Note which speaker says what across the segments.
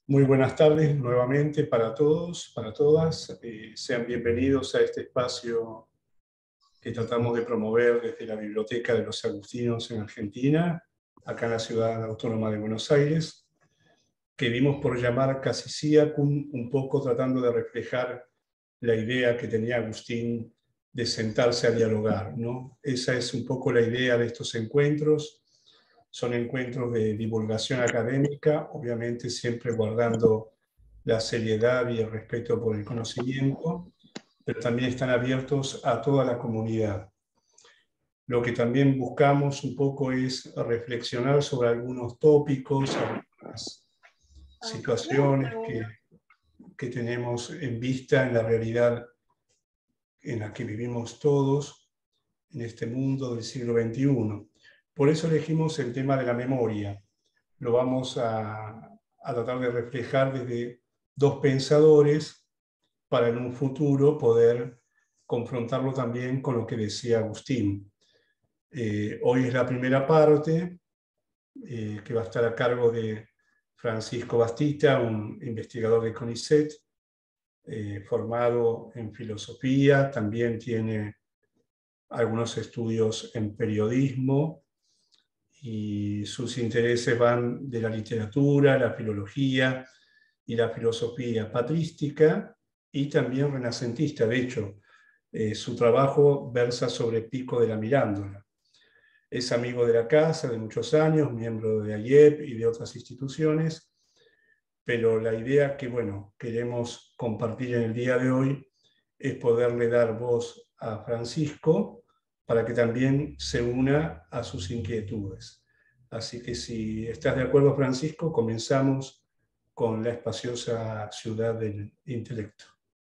Speaker 1: Muy buenas tardes nuevamente para todos, para todas. Sean bienvenidos a este espacio que tratamos de promover desde la Biblioteca de los Agustinos en Argentina, acá en la Ciudad Autónoma de Buenos Aires, que dimos por llamar Casiciacum, un poco tratando de reflejar la idea que tenía Agustín de sentarse a dialogar, ¿no? Esa es un poco la idea de estos encuentros. Son encuentros de divulgación académica, obviamente siempre guardando la seriedad y el respeto por el conocimiento, pero también están abiertos a toda la comunidad. Lo que también buscamos un poco es reflexionar sobre algunos tópicos, algunas situaciones que tenemos en vista en la realidad en la que vivimos todos en este mundo del siglo XXI. Por eso elegimos el tema de la memoria. Lo vamos a tratar de reflejar desde dos pensadores para en un futuro poder confrontarlo también con lo que decía Agustín. Hoy es la primera parte que va a estar a cargo de Francisco Bastita, un investigador de CONICET, formado en filosofía, también tiene algunos estudios en periodismo y sus intereses van de la literatura, la filología y la filosofía patrística y también renacentista. De hecho, su trabajo versa sobre Pico de la Mirándola. Es amigo de la casa de muchos años, miembro de AIEP y de otras instituciones, pero la idea que, bueno, queremos compartir en el día de hoy es poderle dar voz a Francisco para que también se una a sus inquietudes. Así que si estás de acuerdo, Francisco, comenzamos con la espaciosa ciudad del intelecto.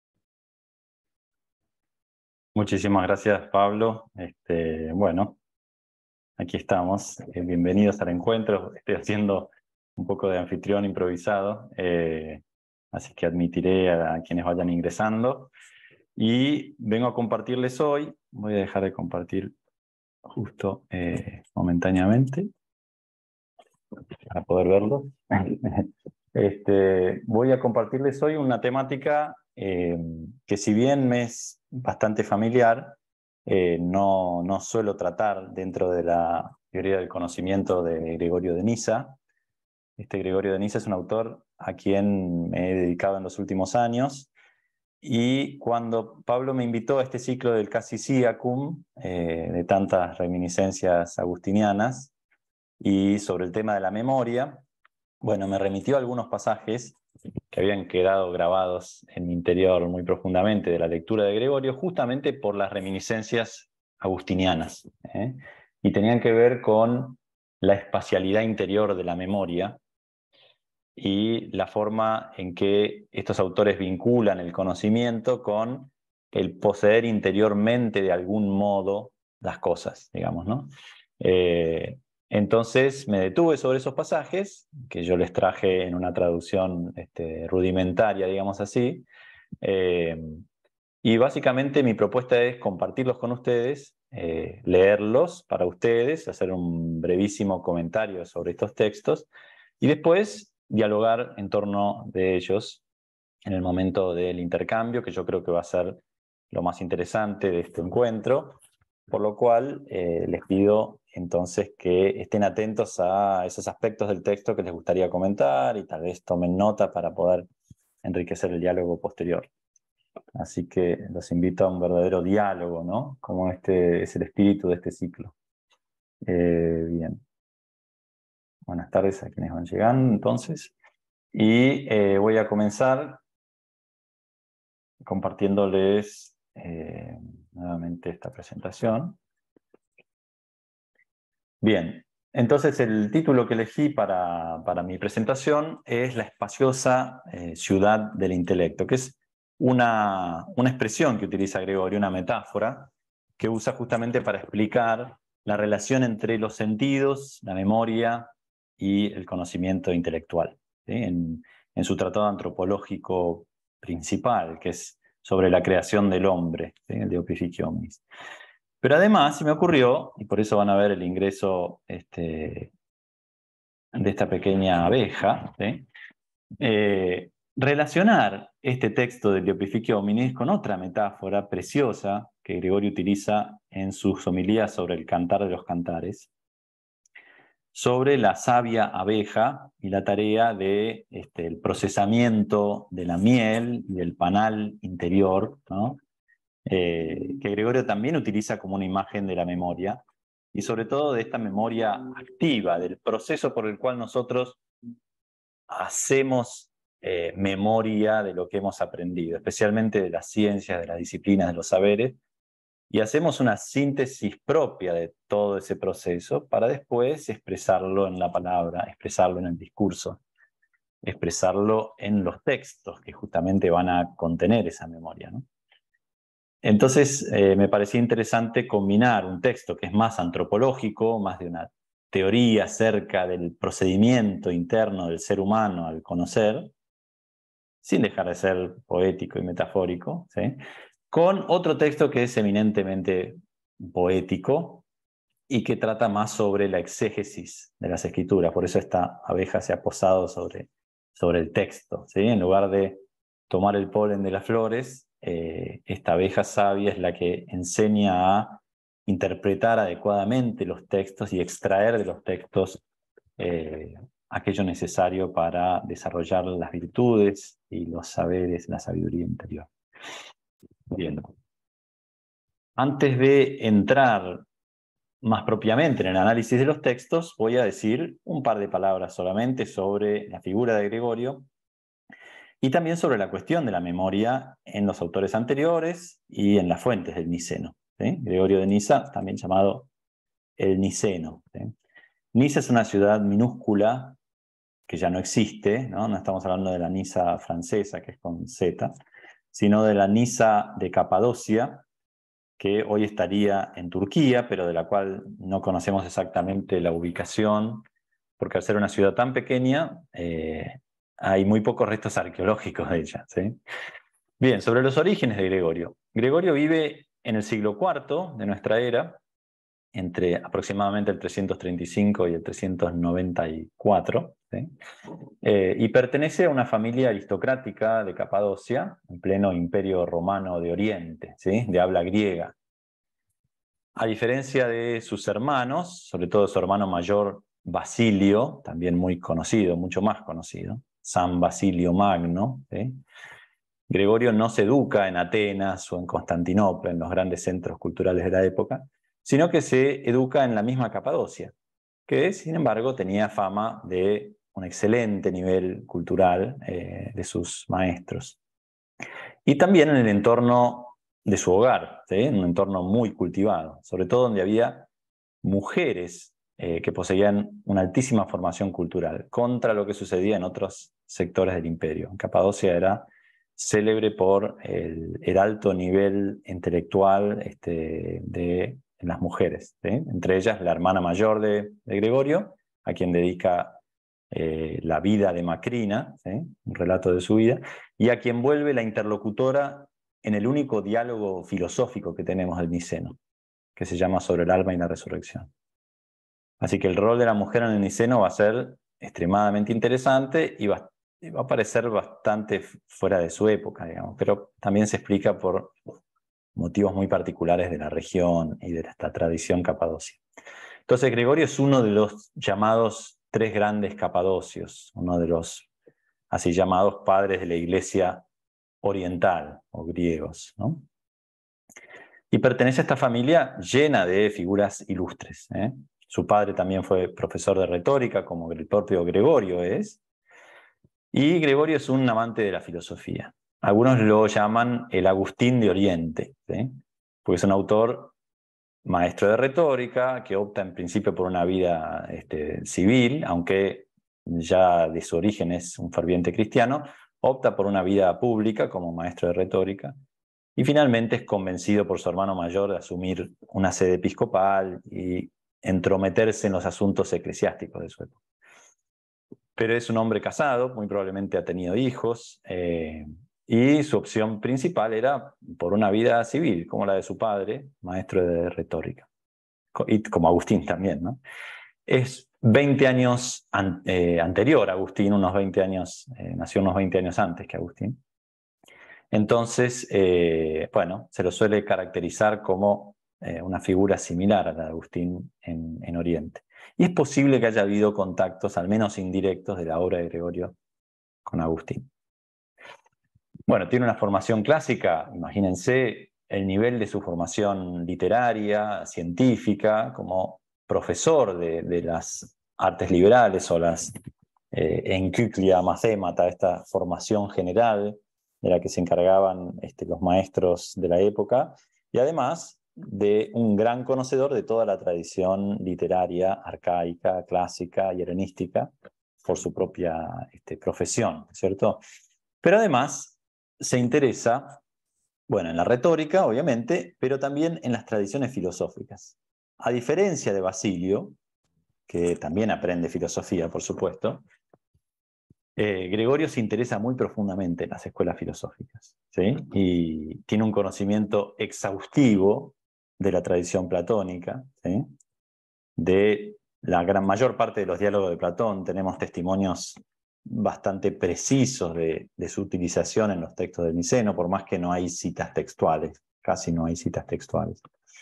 Speaker 2: Muchísimas gracias, Pablo. Bueno, aquí estamos. Bienvenidos al encuentro. Estoy haciendo un poco de anfitrión improvisado, así que admitiré a quienes vayan ingresando. Y vengo a compartirles hoy, voy a dejar de compartir justo momentáneamente para poder verlo. Voy a compartirles hoy una temática que, si bien me es bastante familiar, no suelo tratar dentro de la teoría del conocimiento de Gregorio de Nyssa. Gregorio de Nyssa es un autor a quien me he dedicado en los últimos años, y cuando Pablo me invitó a este ciclo del Casiciacum, de tantas reminiscencias agustinianas, y sobre el tema de la memoria, bueno, me remitió a algunos pasajes que habían quedado grabados en mi interior muy profundamente de la lectura de Gregorio, justamente por las reminiscencias agustinianas, y tenían que ver con la espacialidad interior de la memoria y la forma en que estos autores vinculan el conocimiento con el poseer interiormente de algún modo las cosas, digamos, ¿no? Entonces me detuve sobre esos pasajes, que yo les traje en una traducción rudimentaria, digamos así, y básicamente mi propuesta es compartirlos con ustedes, leerlos para ustedes, hacer un brevísimo comentario sobre estos textos, y después dialogar en torno de ellos en el momento del intercambio, que yo creo que va a ser lo más interesante de este encuentro, por lo cual les pido entonces que estén atentos a esos aspectos del texto que les gustaría comentar y tal vez tomen nota para poder enriquecer el diálogo posterior. Así que los invito a un verdadero diálogo, ¿no? Como este es el espíritu de este ciclo. Bien. Buenas tardes a quienes van llegando, entonces. Y voy a comenzar compartiéndoles nuevamente esta presentación. Bien, entonces el título que elegí para mi presentación es La espaciosa ciudad del intelecto, que es una expresión que utiliza Gregorio, una metáfora, que usa justamente para explicar la relación entre los sentidos, la memoria y el conocimiento intelectual, ¿sí? En su tratado antropológico principal, que es sobre la creación del hombre, ¿sí? El De Opificio Omnis. Pero además se me ocurrió, y por eso van a ver el ingreso de esta pequeña abeja, ¿sí? relacionar este texto del Opificio Hominis con otra metáfora preciosa que Gregorio utiliza en sus homilías sobre el Cantar de los Cantares, sobre la sabia abeja y la tarea de el procesamiento de la miel y del panal interior, ¿no? Que Gregorio también utiliza como una imagen de la memoria, y sobre todo de esta memoria activa, del proceso por el cual nosotros hacemos memoria de lo que hemos aprendido, especialmente de las ciencias, de las disciplinas, de los saberes, y hacemos una síntesis propia de todo ese proceso para después expresarlo en la palabra, expresarlo en el discurso, expresarlo en los textos que justamente van a contener esa memoria, ¿no? Entonces, me parecía interesante combinar un texto que es más antropológico, más de una teoría acerca del procedimiento interno del ser humano al conocer, sin dejar de ser poético y metafórico, ¿sí?, con otro texto que es eminentemente poético y que trata más sobre la exégesis de las escrituras. Por eso esta abeja se ha posado sobre el texto, ¿sí? En lugar de tomar el polen de las flores, esta abeja sabia es la que enseña a interpretar adecuadamente los textos y extraer de los textos aquello necesario para desarrollar las virtudes y los saberes, la sabiduría interior. Bien. Antes de entrar más propiamente en el análisis de los textos, voy a decir un par de palabras solamente sobre la figura de Gregorio y también sobre la cuestión de la memoria en los autores anteriores y en las fuentes del Niceno, ¿sí? Gregorio de Nisa, también llamado el Niceno, ¿sí? Nisa es una ciudad minúscula que ya no existe, ¿no? No estamos hablando de la Nisa francesa, que es con Z, sino de la Nisa de Capadocia, que hoy estaría en Turquía, pero de la cual no conocemos exactamente la ubicación, porque al ser una ciudad tan pequeña, hay muy pocos restos arqueológicos de ella, ¿sí? Bien, sobre los orígenes de Gregorio. Gregorio vive en el siglo IV de nuestra era, entre aproximadamente el 335 y el 394, ¿sí? Y pertenece a una familia aristocrática de Capadocia, en pleno Imperio Romano de Oriente, ¿sí?, de habla griega. A diferencia de sus hermanos, sobre todo su hermano mayor Basilio, también muy conocido, mucho más conocido, San Basilio Magno, ¿sí?, Gregorio no se educa en Atenas o en Constantinopla, en los grandes centros culturales de la época, sino que se educa en la misma Capadocia, que sin embargo tenía fama de un excelente nivel cultural de sus maestros. Y también en el entorno de su hogar, ¿sí?, en un entorno muy cultivado, sobre todo donde había mujeres que poseían una altísima formación cultural, contra lo que sucedía en otros sectores del imperio. Capadocia era célebre por el alto nivel intelectual de las mujeres, ¿sí?, entre ellas la hermana mayor de Gregorio, a quien dedica la vida de Macrina, ¿sí?, un relato de su vida, y a quien vuelve la interlocutora en el único diálogo filosófico que tenemos del Niceno, que se llama Sobre el alma y la resurrección. Así que el rol de la mujer en el Niceno va a ser extremadamente interesante y va a parecer bastante fuera de su época, digamos, pero también se explica por motivos muy particulares de la región y de esta tradición capadocia. Entonces Gregorio es uno de los llamados tres grandes capadocios, uno de los así llamados padres de la iglesia oriental o griegos, ¿no? Y pertenece a esta familia llena de figuras ilustres, ¿eh? Su padre también fue profesor de retórica, como el propio Gregorio es, y Gregorio es un amante de la filosofía. Algunos lo llaman el Agustín de Oriente, ¿sí?, porque es un autor maestro de retórica que opta en principio por una vida civil, aunque ya de su origen es un ferviente cristiano, opta por una vida pública como maestro de retórica, y finalmente es convencido por su hermano mayor de asumir una sede episcopal y entrometerse en los asuntos eclesiásticos de su época. Pero es un hombre casado, muy probablemente ha tenido hijos, y su opción principal era por una vida civil, como la de su padre, maestro de retórica, y como Agustín también, ¿no? Es 20 años anterior a Agustín, unos 20 años, nació unos 20 años antes que Agustín. Entonces, bueno, se lo suele caracterizar como una figura similar a la de Agustín en Oriente. Y es posible que haya habido contactos, al menos indirectos, de la obra de Gregorio con Agustín. Bueno, tiene una formación clásica, imagínense el nivel de su formación literaria, científica, como profesor de las artes liberales o las encyclia mathemata, esta formación general de la que se encargaban los maestros de la época, y además de un gran conocedor de toda la tradición literaria arcaica, clásica y helenística por su propia profesión, ¿cierto? Pero además se interesa, bueno, en la retórica, obviamente, pero también en las tradiciones filosóficas. A diferencia de Basilio, que también aprende filosofía, por supuesto, Gregorio se interesa muy profundamente en las escuelas filosóficas, ¿sí? Y tiene un conocimiento exhaustivo de la tradición platónica, ¿sí? De la mayor parte de los diálogos de Platón tenemos testimonios bastante precisos de su utilización en los textos del Miceno, por más que no hay citas textuales, casi no hay citas textuales.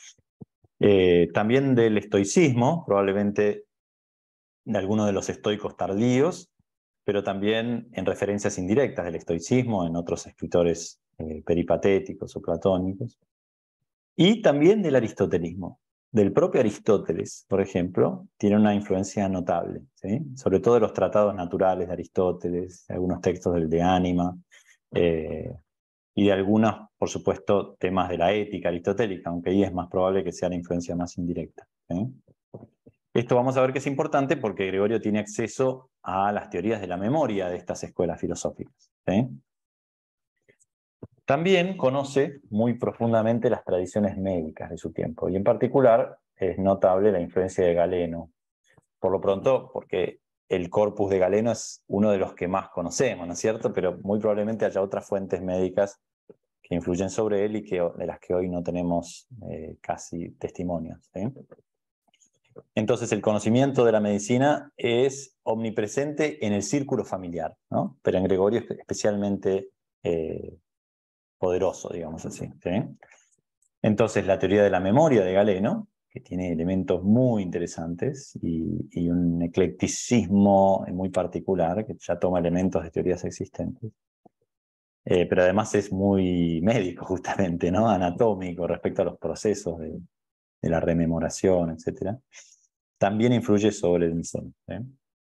Speaker 2: También del estoicismo, probablemente de algunos de los estoicos tardíos, pero también en referencias indirectas del estoicismo en otros escritores peripatéticos o platónicos, y también del aristotelismo. Del propio Aristóteles, por ejemplo, tiene una influencia notable, ¿sí? Sobre todo de los tratados naturales de Aristóteles, de algunos textos del De Anima, y de algunos, por supuesto, temas de la ética aristotélica, aunque ahí es más probable que sea la influencia más indirecta, ¿sí? Esto vamos a ver que es importante porque Gregorio tiene acceso a las teorías de la memoria de estas escuelas filosóficas, ¿sí? También conoce muy profundamente las tradiciones médicas de su tiempo, y en particular es notable la influencia de Galeno. Por lo pronto, porque el corpus de Galeno es uno de los que más conocemos, ¿no es cierto? Pero muy probablemente haya otras fuentes médicas que influyen sobre él y de las que hoy no tenemos casi testimonios, ¿sí? Entonces el conocimiento de la medicina es omnipresente en el círculo familiar, ¿no? Pero en Gregorio es especialmente poderoso, digamos así, ¿sí? Entonces la teoría de la memoria de Galeno, que tiene elementos muy interesantes y un eclecticismo muy particular, que ya toma elementos de teorías existentes, pero además es muy médico justamente, ¿no? Anatómico respecto a los procesos de la rememoración, etc. También influye sobre el Miceno, ¿sí?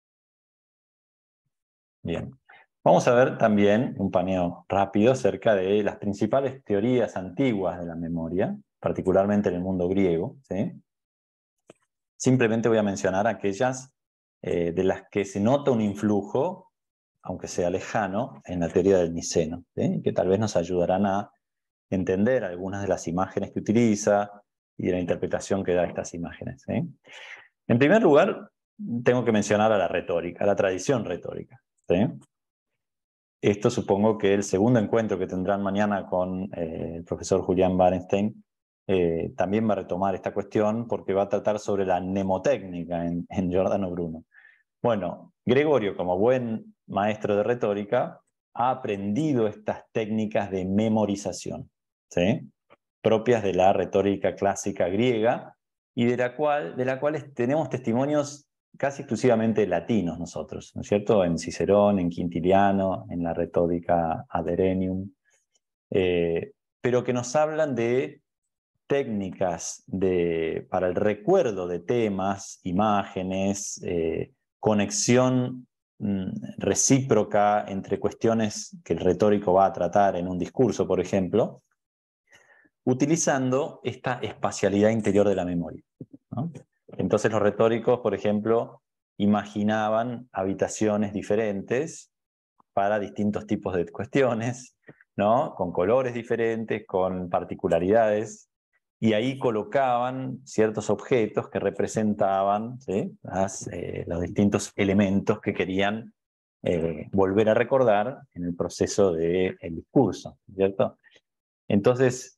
Speaker 2: Bien. Vamos a ver también un paneo rápido acerca de las principales teorías antiguas de la memoria, particularmente en el mundo griego, ¿sí? Simplemente voy a mencionar aquellas de las que se nota un influjo, aunque sea lejano, en la teoría del Miceno, ¿sí? Que tal vez nos ayudarán a entender algunas de las imágenes que utiliza y de la interpretación que da a estas imágenes, ¿sí? En primer lugar, tengo que mencionar a la retórica, a la tradición retórica, ¿sí? Esto supongo que el segundo encuentro que tendrán mañana con el profesor Julián Barenstein también va a retomar esta cuestión porque va a tratar sobre la mnemotécnica en Giordano Bruno. Bueno, Gregorio, como buen maestro de retórica, ha aprendido estas técnicas de memorización, ¿sí? Propias de la retórica clásica griega y de la cual tenemos testimonios casi exclusivamente latinos nosotros, ¿no es cierto? En Cicerón, en Quintiliano, en la retórica Ad Herennium, pero que nos hablan de técnicas para el recuerdo de temas, imágenes, conexión recíproca entre cuestiones que el retórico va a tratar en un discurso, por ejemplo, utilizando esta espacialidad interior de la memoria, ¿no? Entonces los retóricos, por ejemplo, imaginaban habitaciones diferentes para distintos tipos de cuestiones, ¿no? Con colores diferentes, con particularidades, y ahí colocaban ciertos objetos que representaban, ¿sí? Los distintos elementos que querían volver a recordar en el proceso del discurso, ¿cierto? Entonces,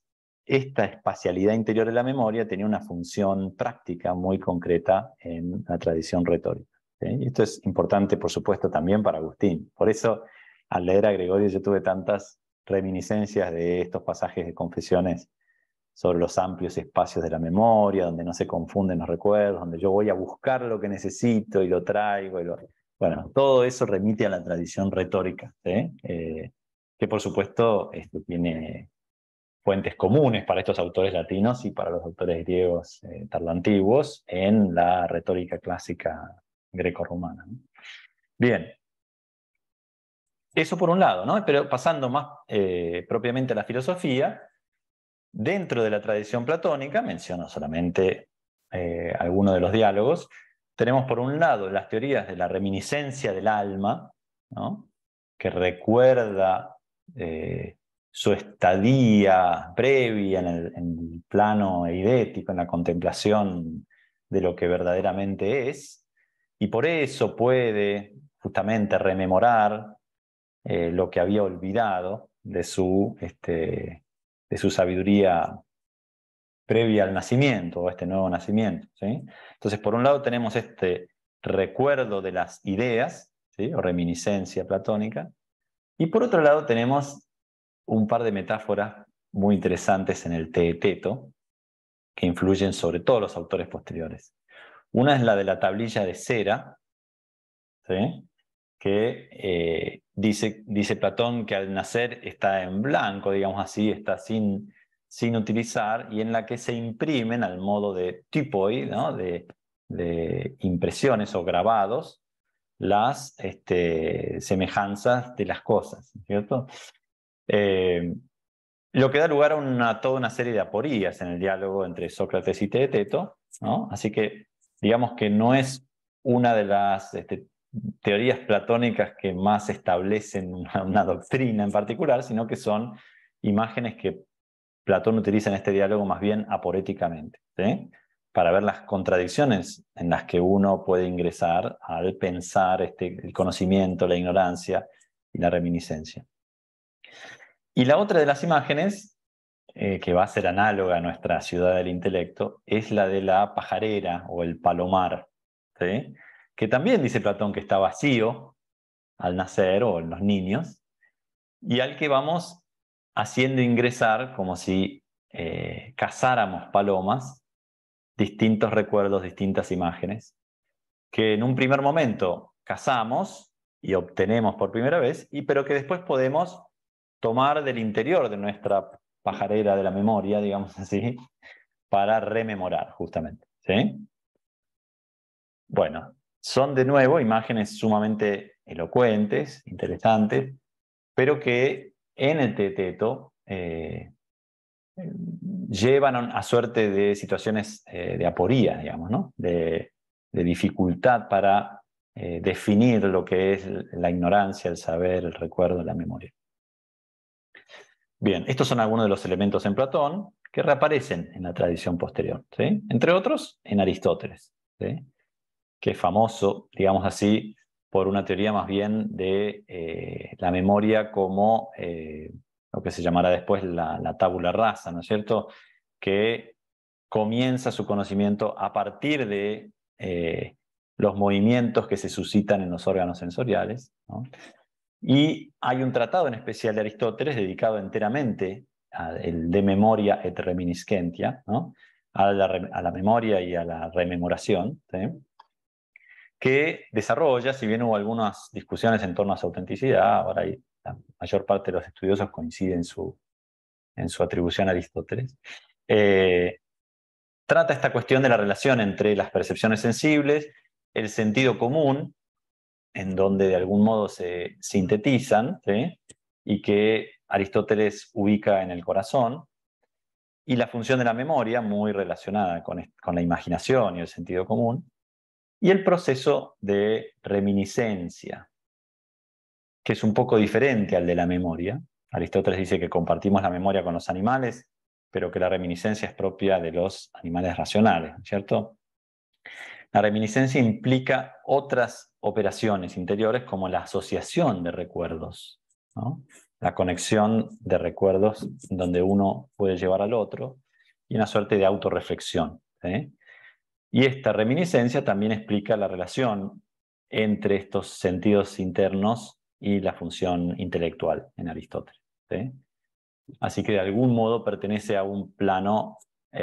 Speaker 2: esta espacialidad interior de la memoria tenía una función práctica muy concreta en la tradición retórica. ¿Sí? Y esto es importante, por supuesto, también para Agustín. Por eso, al leer a Gregorio, yo tuve tantas reminiscencias de estos pasajes de Confesiones sobre los amplios espacios de la memoria, donde no se confunden los recuerdos, donde yo voy a buscar lo que necesito y lo traigo. Bueno, todo eso remite a la tradición retórica, ¿sí? Que por supuesto tiene fuentes comunes para estos autores latinos y para los autores griegos tardoantiguos en la retórica clásica grecorromana, ¿no? Bien, eso por un lado, ¿no? Pero pasando más propiamente a la filosofía, dentro de la tradición platónica, menciono solamente algunos de los diálogos, tenemos por un lado las teorías de la reminiscencia del alma, ¿no? Que recuerda su estadía previa en el plano eidético, en la contemplación de lo que verdaderamente es, y por eso puede justamente rememorar lo que había olvidado de su sabiduría previa al nacimiento o a este nuevo nacimiento, ¿sí? Entonces, por un lado tenemos este recuerdo de las ideas, ¿sí? O reminiscencia platónica, y por otro lado tenemos un par de metáforas muy interesantes en el Teeteto que influyen sobre todos los autores posteriores. Una es la de la tablilla de cera, ¿sí? Que dice Platón que al nacer está en blanco, digamos así, está sin utilizar, y en la que se imprimen al modo de typoi, ¿no? de impresiones o grabados, las semejanzas de las cosas, ¿cierto? Lo que da lugar a toda una serie de aporías en el diálogo entre Sócrates y Teeteto, ¿no? Así que digamos que no es una de las teorías platónicas que más establecen una doctrina en particular, sino que son imágenes que Platón utiliza en este diálogo más bien aporéticamente, ¿sí? Para ver las contradicciones en las que uno puede ingresar al pensar el conocimiento, la ignorancia y la reminiscencia. Y la otra de las imágenes, que va a ser análoga a nuestra ciudad del intelecto, es la de la pajarera o el palomar, ¿sí? Que también dice Platón que está vacío al nacer o en los niños, y al que vamos haciendo ingresar como si cazáramos palomas, distintos recuerdos, distintas imágenes, que en un primer momento cazamos y obtenemos por primera vez, pero que después podemos tomar del interior de nuestra pajarera de la memoria, digamos así, para rememorar justamente, ¿sí? Bueno, son de nuevo imágenes sumamente elocuentes, interesantes, pero que en el Teeteto llevan a suerte de situaciones de aporía, digamos, ¿no? De dificultad para definir lo que es la ignorancia, el saber, el recuerdo, la memoria. Bien, estos son algunos de los elementos en Platón que reaparecen en la tradición posterior, ¿sí? Entre otros, en Aristóteles, ¿sí? Que es famoso, digamos así, por una teoría más bien de la memoria como lo que se llamará después la tabula rasa, ¿no es cierto? Que comienza su conocimiento a partir de los movimientos que se suscitan en los órganos sensoriales, ¿no? Y hay un tratado en especial de Aristóteles dedicado enteramente al de memoria et reminiscentia, ¿no? A la memoria y a la rememoración, ¿sí? Que desarrolla, si bien hubo algunas discusiones en torno a su autenticidad, ahora la mayor parte de los estudiosos coinciden en su atribución a Aristóteles, trata esta cuestión de la relación entre las percepciones sensibles, el sentido común, en donde de algún modo se sintetizan, ¿sí? Y que Aristóteles ubica en el corazón, y la función de la memoria, muy relacionada con la imaginación y el sentido común, y el proceso de reminiscencia, que es un poco diferente al de la memoria. Aristóteles dice que compartimos la memoria con los animales, pero que la reminiscencia es propia de los animales racionales, ¿cierto? La reminiscencia implica otras operaciones interiores como la asociación de recuerdos, ¿no? La conexión de recuerdos donde uno puede llevar al otro y una suerte de autorreflexión, ¿sí? Y esta reminiscencia también explica la relación entre estos sentidos internos y la función intelectual en Aristóteles, ¿sí? Así que de algún modo pertenece a un plano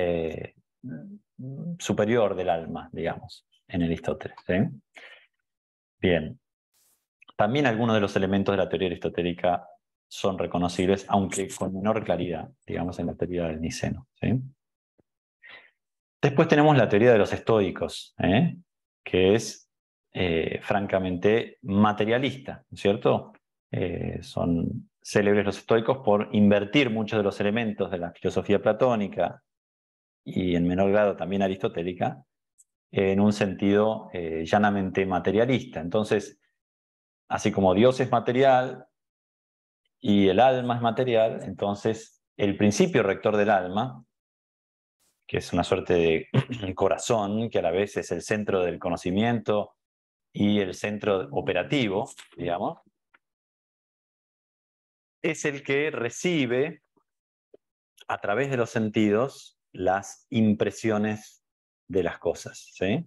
Speaker 2: superior del alma, digamos, en Aristóteles, ¿sí? Bien. También algunos de los elementos de la teoría aristotélica son reconocibles, aunque con menor claridad, digamos, en la teoría del Niceno, ¿sí? Después tenemos la teoría de los estoicos, que es francamente materialista, ¿no es cierto? Son célebres los estoicos por invertir muchos de los elementos de la filosofía platónica y en menor grado también aristotélica en un sentido llanamente materialista. Entonces, así como Dios es material y el alma es material, entonces el principio rector del alma, que es una suerte de corazón, que a la vez es el centro del conocimiento y el centro operativo, digamos, es el que recibe a través de los sentidos las impresiones de las cosas, ¿sí?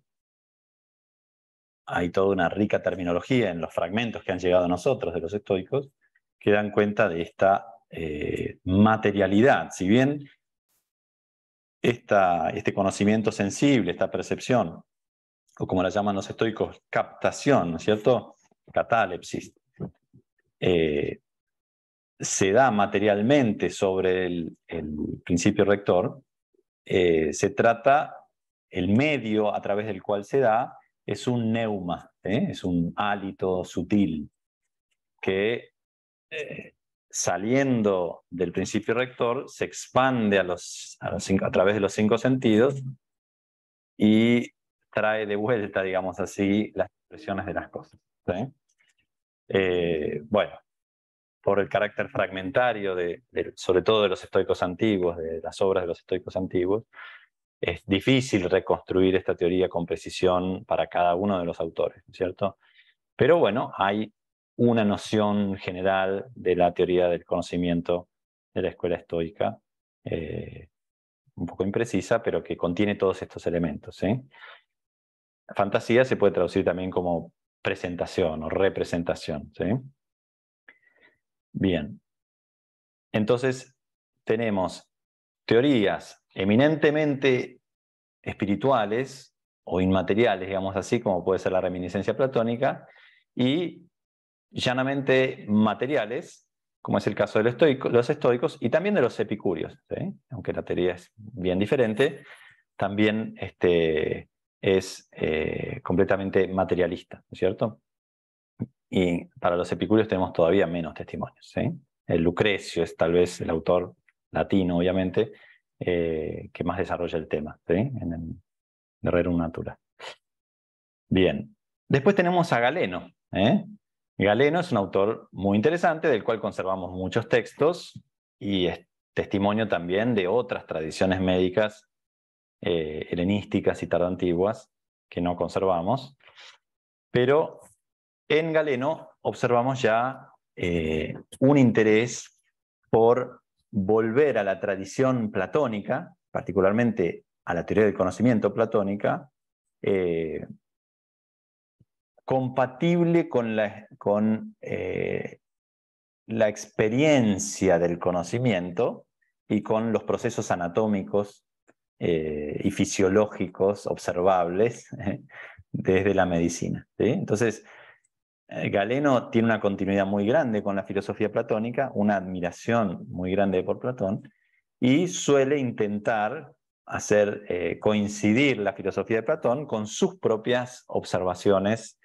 Speaker 2: Hay toda una rica terminología en los fragmentos que han llegado a nosotros de los estoicos que dan cuenta de esta materialidad. Si bien este conocimiento sensible, esta percepción, o como la llaman los estoicos, captación, ¿no es cierto? Catalepsis, se da materialmente sobre el principio rector, se trata, el medio a través del cual se da es un neuma, es un hálito sutil que saliendo del principio rector se expande a través de los 5 sentidos y trae de vuelta, digamos así, las expresiones de las cosas, ¿sí? Bueno, por el carácter fragmentario, sobre todo de los estoicos antiguos, de las obras de los estoicos antiguos, es difícil reconstruir esta teoría con precisión para cada uno de los autores, ¿no es cierto? Pero bueno, hay una noción general de la teoría del conocimiento de la escuela estoica, un poco imprecisa, pero que contiene todos estos elementos, ¿sí? Fantasía se puede traducir también como presentación o representación, ¿sí? Bien. Entonces, tenemos teorías eminentemente espirituales o inmateriales, digamos así, como puede ser la reminiscencia platónica, y llanamente materiales, como es el caso de los estoicos y también de los epicúreos, ¿sí? Aunque la teoría es bien diferente, también es completamente materialista, ¿no es cierto? Y para los epicúreos tenemos todavía menos testimonios, ¿sí? El Lucrecio es tal vez el autor latino, obviamente, que más desarrolla el tema, ¿sí? En el de Rerum Natura. Bien. Después tenemos a Galeno, Galeno es un autor muy interesante, del cual conservamos muchos textos y es testimonio también de otras tradiciones médicas helenísticas y tardoantiguas que no conservamos. Pero en Galeno observamos ya un interés por volver a la tradición platónica, particularmente a la teoría del conocimiento platónica, compatible con la experiencia del conocimiento y con los procesos anatómicos y fisiológicos observables desde la medicina, ¿sí? Entonces, Galeno tiene una continuidad muy grande con la filosofía platónica, una admiración muy grande por Platón, y suele intentar hacer coincidir la filosofía de Platón con sus propias observaciones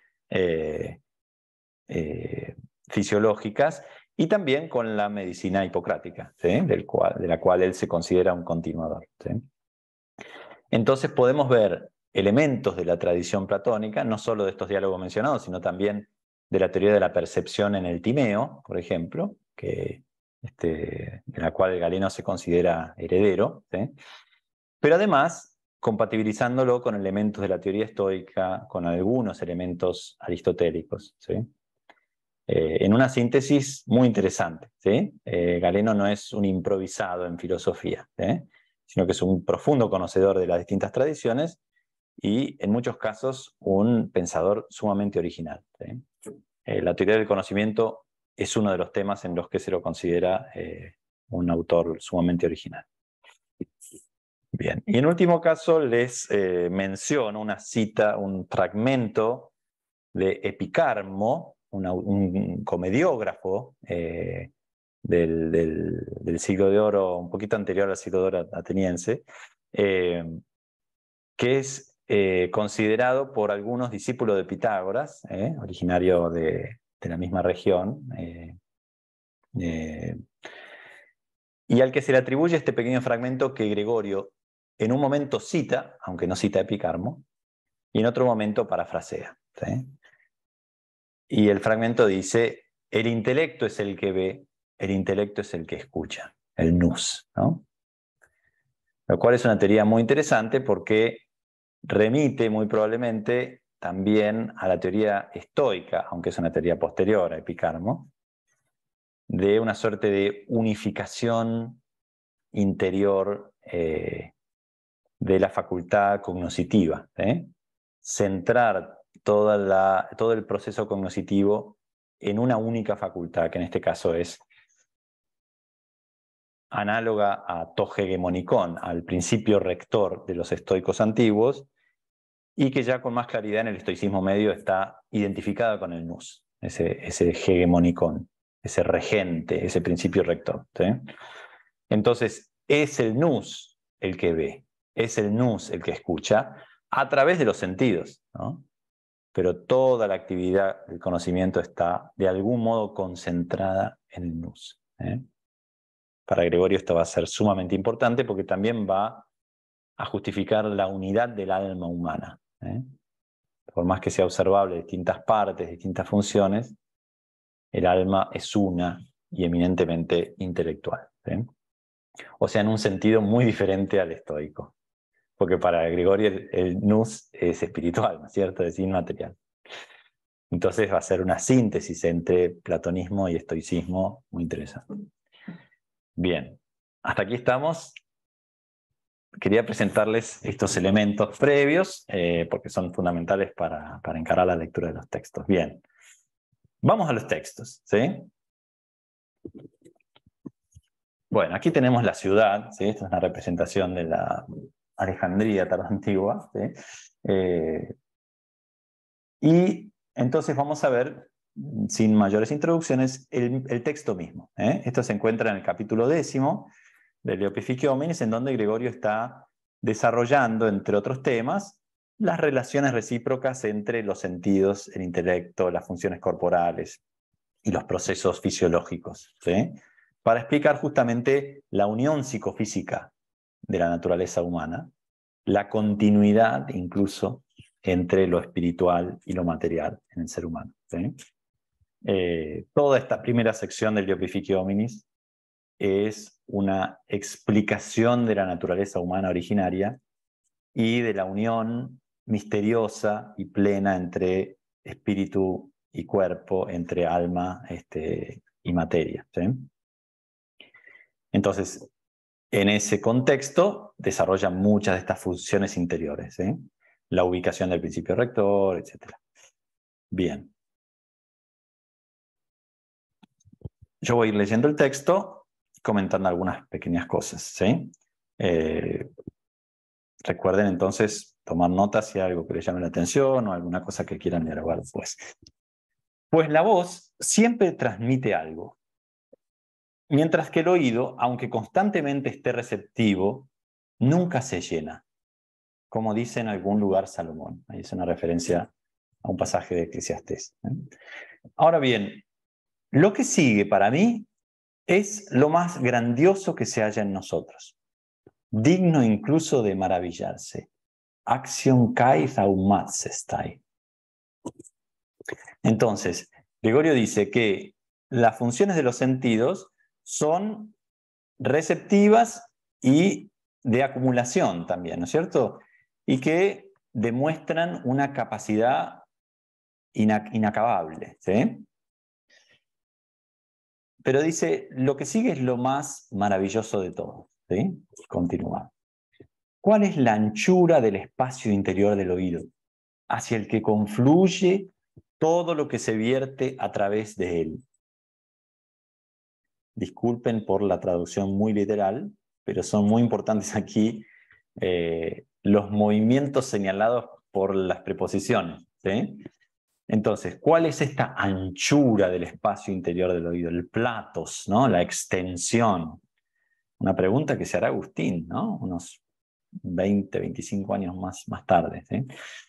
Speaker 2: fisiológicas y también con la medicina hipocrática, ¿sí? De la cual él se considera un continuador, ¿sí? Entonces podemos ver elementos de la tradición platónica, no solo de estos diálogos mencionados, sino también de la teoría de la percepción en el Timeo, por ejemplo, de la cual Galeno se considera heredero, ¿sí? Pero además compatibilizándolo con elementos de la teoría estoica, con algunos elementos aristotélicos, ¿sí? en una síntesis muy interesante, ¿sí? Galeno no es un improvisado en filosofía, ¿sí? Sino que es un profundo conocedor de las distintas tradiciones y, en muchos casos, un pensador sumamente original, ¿sí? La teoría del conocimiento es uno de los temas en los que se lo considera un autor sumamente original. Bien, y en último caso les menciono una cita, un fragmento de Epicarmo, un comediógrafo del siglo de oro, un poquito anterior al siglo de oro ateniense, que es considerado por algunos discípulos de Pitágoras, originario de la misma región, y al que se le atribuye este pequeño fragmento que Gregorio en un momento cita, aunque no cita a Epicarmo, y en otro momento parafrasea, ¿sí? Y el fragmento dice: el intelecto es el que ve, el intelecto es el que escucha, el nous, ¿no? Lo cual es una teoría muy interesante porque remite muy probablemente también a la teoría estoica, aunque es una teoría posterior a Epicarmo, de una suerte de unificación interior de la facultad cognoscitiva, ¿eh? Centrar todo el proceso cognoscitivo en una única facultad, que en este caso es análoga a to hegemonikon, al principio rector de los estoicos antiguos, y que ya con más claridad en el estoicismo medio está identificada con el nous, ese hegemonikon, ese regente, ese principio rector, ¿sí? Entonces, es el nous el que ve, es el nous el que escucha a través de los sentidos, ¿no? Pero toda la actividad del conocimiento está de algún modo concentrada en el nous, ¿eh? Para Gregorio esto va a ser sumamente importante porque también va a justificar la unidad del alma humana, ¿eh? Por más que sea observable distintas partes, distintas funciones, el alma es una y eminentemente intelectual, ¿sí? O sea, en un sentido muy diferente al estoico. Porque para Gregorio el nous es espiritual, ¿no es cierto? Es inmaterial. Entonces va a ser una síntesis entre platonismo y estoicismo muy interesante. Bien, hasta aquí estamos. Quería presentarles estos elementos previos porque son fundamentales para encarar la lectura de los textos. Bien, vamos a los textos, ¿sí? Bueno, aquí tenemos la ciudad, ¿sí? Esta es una representación de la Alejandría tardoantigua, ¿sí? Y entonces vamos a ver, sin mayores introducciones, el texto mismo, ¿eh? Esto se encuentra en el capítulo 10 del Leopificio Hominis, en donde Gregorio está desarrollando, entre otros temas, las relaciones recíprocas entre los sentidos, el intelecto, las funciones corporales y los procesos fisiológicos, ¿sí? Para explicar justamente la unión psicofísica de la naturaleza humana, la continuidad incluso entre lo espiritual y lo material en el ser humano, ¿sí? Toda esta primera sección del Leopificio Hominis es una explicación de la naturaleza humana originaria y de la unión misteriosa y plena entre espíritu y cuerpo, entre alma y materia, ¿sí? Entonces, en ese contexto desarrolla muchas de estas funciones interiores, ¿sí? La ubicación del principio rector, etc. Bien. Yo voy a ir leyendo el texto, comentando algunas pequeñas cosas, ¿sí? Recuerden entonces tomar notas si hay algo que les llame la atención o alguna cosa que quieran dialogar después. Pues la voz siempre transmite algo, mientras que el oído, aunque constantemente esté receptivo, nunca se llena, como dice en algún lugar Salomón. Ahí es una referencia a un pasaje de Eclesiastés, ¿eh? Ahora bien, lo que sigue para mí es lo más grandioso que se halla en nosotros, digno incluso de maravillarse. Action kai thaumatsestai. Entonces, Gregorio dice que las funciones de los sentidos son receptivas y de acumulación también, ¿no es cierto? Y que demuestran una capacidad inacabable, ¿sí? Pero dice, lo que sigue es lo más maravilloso de todo. ¿Sí? Continúa. ¿Cuál es la anchura del espacio interior del oído, hacia el que confluye todo lo que se vierte a través de él? Disculpen por la traducción muy literal, pero son muy importantes aquí los movimientos señalados por las preposiciones. ¿Sí? Entonces, ¿cuál es esta anchura del espacio interior del oído? El platos, ¿no? La extensión. Una pregunta que se hará Agustín, ¿no? Unos 20, 25 años más tarde. ¿Sí?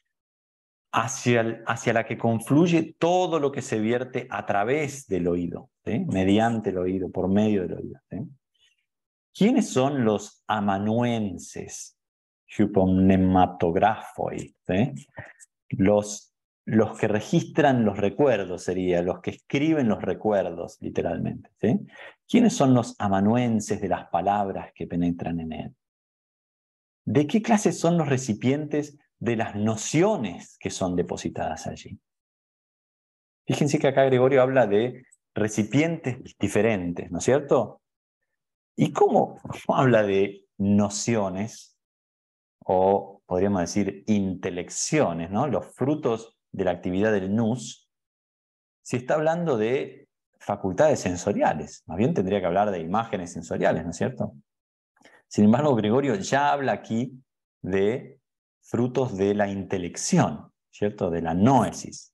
Speaker 2: Hacia la que confluye todo lo que se vierte a través del oído, ¿sí? Mediante el oído, por medio del oído. ¿Sí? ¿Quiénes son los amanuenses? Hypomnematografoi, ¿sí? Los que registran los recuerdos sería, los que escriben los recuerdos, literalmente. ¿Sí? ¿Quiénes son los amanuenses de las palabras que penetran en él? ¿De qué clase son los recipientes de las nociones que son depositadas allí? Fíjense que acá Gregorio habla de recipientes diferentes, ¿no es cierto? ¿Y cómo habla de nociones, o podríamos decir intelecciones, ¿no? Los frutos de la actividad del nous, si está hablando de facultades sensoriales? Más bien tendría que hablar de imágenes sensoriales, ¿no es cierto? Sin embargo, Gregorio ya habla aquí de frutos de la intelección, ¿cierto? De la noesis.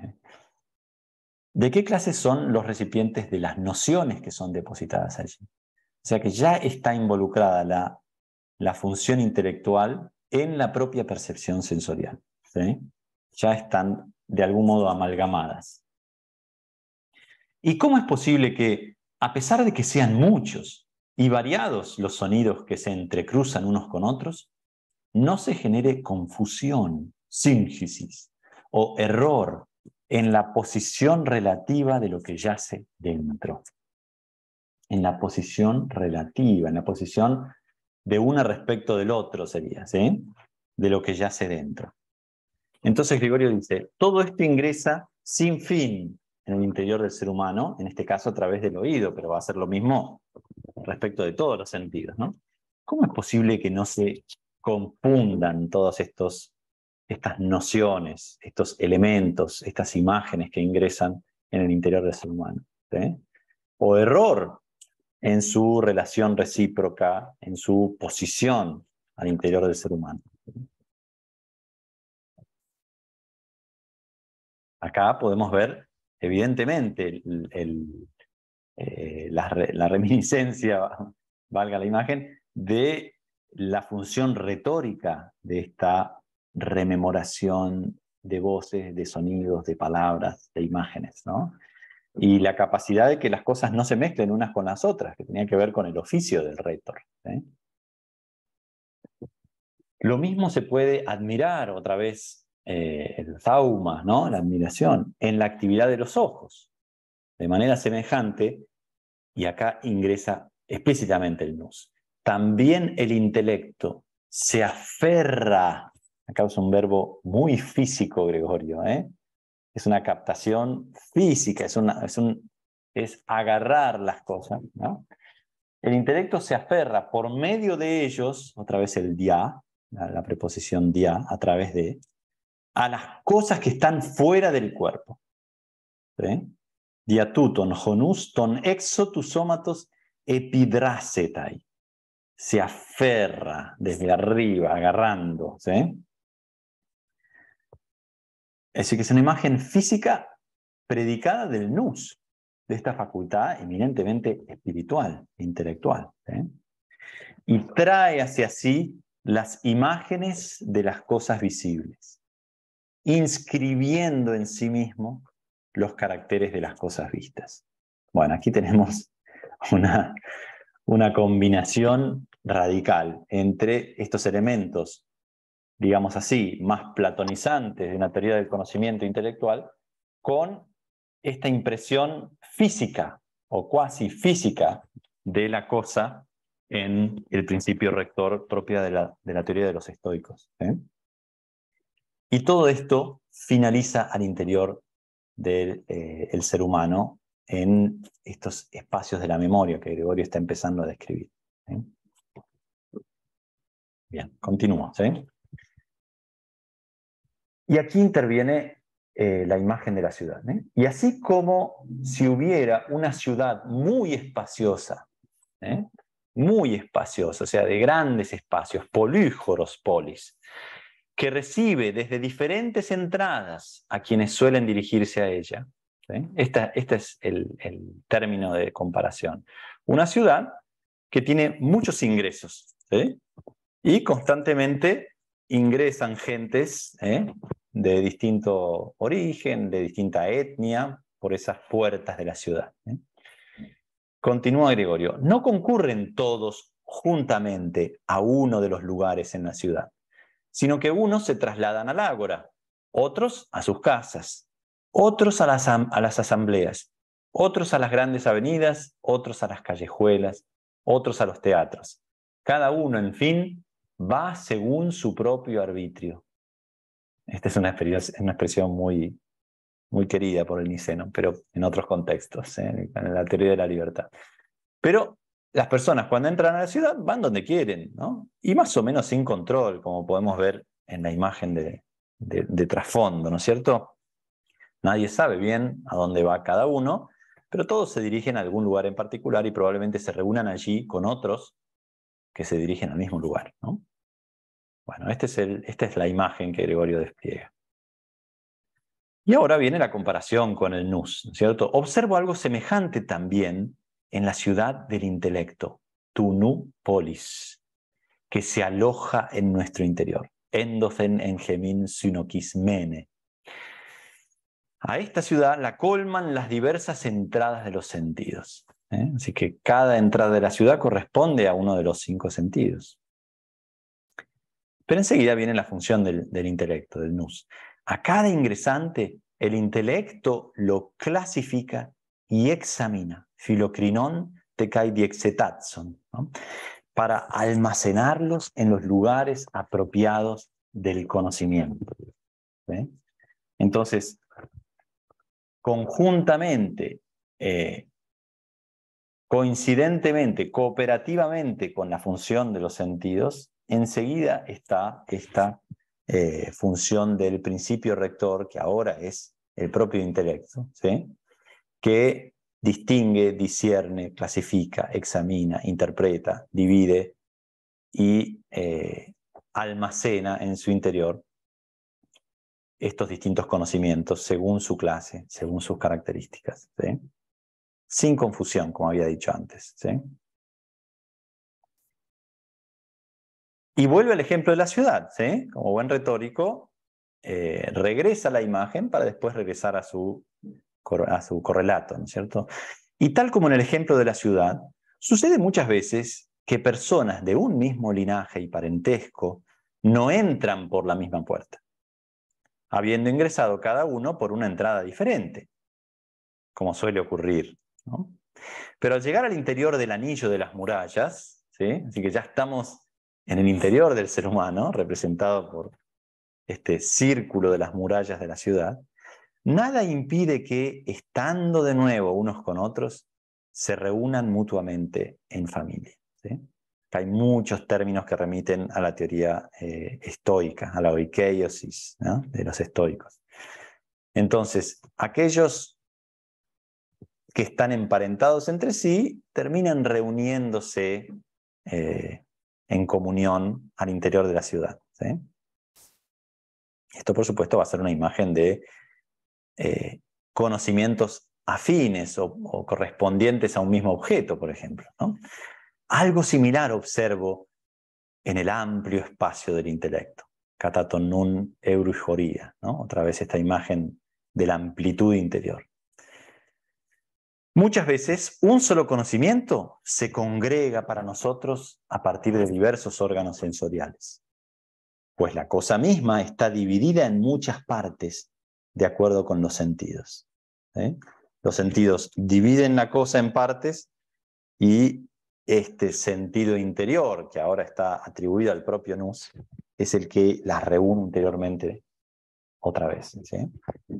Speaker 2: ¿De qué clase son los recipientes de las nociones que son depositadas allí? O sea que ya está involucrada la función intelectual en la propia percepción sensorial. ¿Sí? Ya están de algún modo amalgamadas. ¿Y cómo es posible que, a pesar de que sean muchos y variados los sonidos que se entrecruzan unos con otros, no se genere confusión, síntesis o error en la posición relativa de lo que yace dentro? En la posición relativa, en la posición de una respecto del otro sería, ¿sí? De lo que yace dentro. Entonces Gregorio dice, todo esto ingresa sin fin en el interior del ser humano, en este caso a través del oído, pero va a ser lo mismo respecto de todos los sentidos, ¿no? ¿Cómo es posible que no se confundan todas estas nociones, estos elementos, estas imágenes que ingresan en el interior del ser humano? ¿Sí? O error en su relación recíproca, en su posición al interior del ser humano. Acá podemos ver, evidentemente, la reminiscencia, valga la imagen, de la función retórica de esta rememoración de voces, de sonidos, de palabras, de imágenes, ¿no? Y la capacidad de que las cosas no se mezclen unas con las otras, que tenía que ver con el oficio del rétor. ¿Sí? Lo mismo se puede admirar, otra vez, el zauma, ¿no? La admiración, en la actividad de los ojos. De manera semejante, y acá ingresa explícitamente el nous, también el intelecto se aferra, acá usa un verbo muy físico, Gregorio, ¿eh? Es una captación física, es agarrar las cosas, ¿no? El intelecto se aferra por medio de ellos, otra vez el dia, la preposición dia, a través de, a las cosas que están fuera del cuerpo. ¿Sí? Diatuton honus ton exo tu somatos epidrasetai. Se aferra desde arriba, agarrando. ¿Sí? Es decir, que es una imagen física predicada del nous, de esta facultad eminentemente espiritual, intelectual. ¿Sí? Y trae hacia sí las imágenes de las cosas visibles, inscribiendo en sí mismo los caracteres de las cosas vistas. Bueno, aquí tenemos una combinación radical entre estos elementos, digamos así, más platonizantes de una teoría del conocimiento intelectual, con esta impresión física o cuasi física de la cosa en el principio rector propia de la teoría de los estoicos. ¿Eh? Y todo esto finaliza al interior del ser humano en estos espacios de la memoria que Gregorio está empezando a describir. ¿Sí? Bien, continúo. ¿Sí? Y aquí interviene la imagen de la ciudad. ¿Eh? Y así como si hubiera una ciudad muy espaciosa, muy espaciosa, o sea, de grandes espacios, polígoros polis, que recibe desde diferentes entradas a quienes suelen dirigirse a ella. ¿Sí? Este es el término de comparación. Una ciudad que tiene muchos ingresos, ¿sí? Y constantemente ingresan gentes de distinto origen, de distinta etnia, por esas puertas de la ciudad. Continúa Gregorio, no concurren todos juntamente a uno de los lugares en la ciudad, sino que unos se trasladan al ágora, otros a sus casas, otros a las asambleas, otros a las grandes avenidas, otros a las callejuelas, otros a los teatros. Cada uno, en fin, va según su propio arbitrio. Esta es una expresión muy, muy querida por el niceno, pero en otros contextos, en la teoría de la libertad. Pero las personas cuando entran a la ciudad van donde quieren, ¿no? Y más o menos sin control, como podemos ver en la imagen de trasfondo, ¿no es cierto? Nadie sabe bien a dónde va cada uno, pero todos se dirigen a algún lugar en particular y probablemente se reúnan allí con otros que se dirigen al mismo lugar, ¿no? Bueno, esta es la imagen que Gregorio despliega. Y ahora viene la comparación con el nous, ¿no es cierto? Observo algo semejante también en la ciudad del intelecto, tu nu polis, que se aloja en nuestro interior. Endocen en gemin synokismene. A esta ciudad la colman las diversas entradas de los sentidos. Así que cada entrada de la ciudad corresponde a uno de los 5 sentidos. Pero enseguida viene la función del intelecto, del nous. A cada ingresante, el intelecto lo clasifica y examina. Philocrinon te kai diexetatson, ¿no? Para almacenarlos en los lugares apropiados del conocimiento. ¿Sí? Entonces, conjuntamente, coincidentemente, cooperativamente con la función de los sentidos, enseguida está esta función del principio rector, que ahora es el propio intelecto, ¿sí? Que distingue, discierne, clasifica, examina, interpreta, divide y almacena en su interior estos distintos conocimientos según su clase, según sus características, ¿sí? Sin confusión, como había dicho antes, ¿sí? Y vuelve al ejemplo de la ciudad, ¿sí? Como buen retórico, regresa a la imagen para después regresar a su correlato, ¿no es cierto? Y tal como en el ejemplo de la ciudad, sucede muchas veces que personas de un mismo linaje y parentesco no entran por la misma puerta, habiendo ingresado cada uno por una entrada diferente, como suele ocurrir, ¿no? Pero al llegar al interior del anillo de las murallas, ¿sí? Así que ya estamos en el interior del ser humano, representado por este círculo de las murallas de la ciudad, nada impide que, estando de nuevo unos con otros, se reúnan mutuamente en familia, ¿sí? Hay muchos términos que remiten a la teoría estoica, a la oikeiosis, ¿no? De los estoicos. Entonces, aquellos que están emparentados entre sí terminan reuniéndose en comunión al interior de la ciudad, ¿sí? Esto, por supuesto, va a ser una imagen de conocimientos afines o correspondientes a un mismo objeto, por ejemplo, ¿no? Algo similar observo en el amplio espacio del intelecto. Kataton nun eurijoria, ¿no? Otra vez esta imagen de la amplitud interior. Muchas veces un solo conocimiento se congrega para nosotros a partir de diversos órganos sensoriales, pues la cosa misma está dividida en muchas partes de acuerdo con los sentidos, ¿sí? Los sentidos dividen la cosa en partes y este sentido interior, que ahora está atribuido al propio nous, es el que las reúne interiormente otra vez, ¿sí?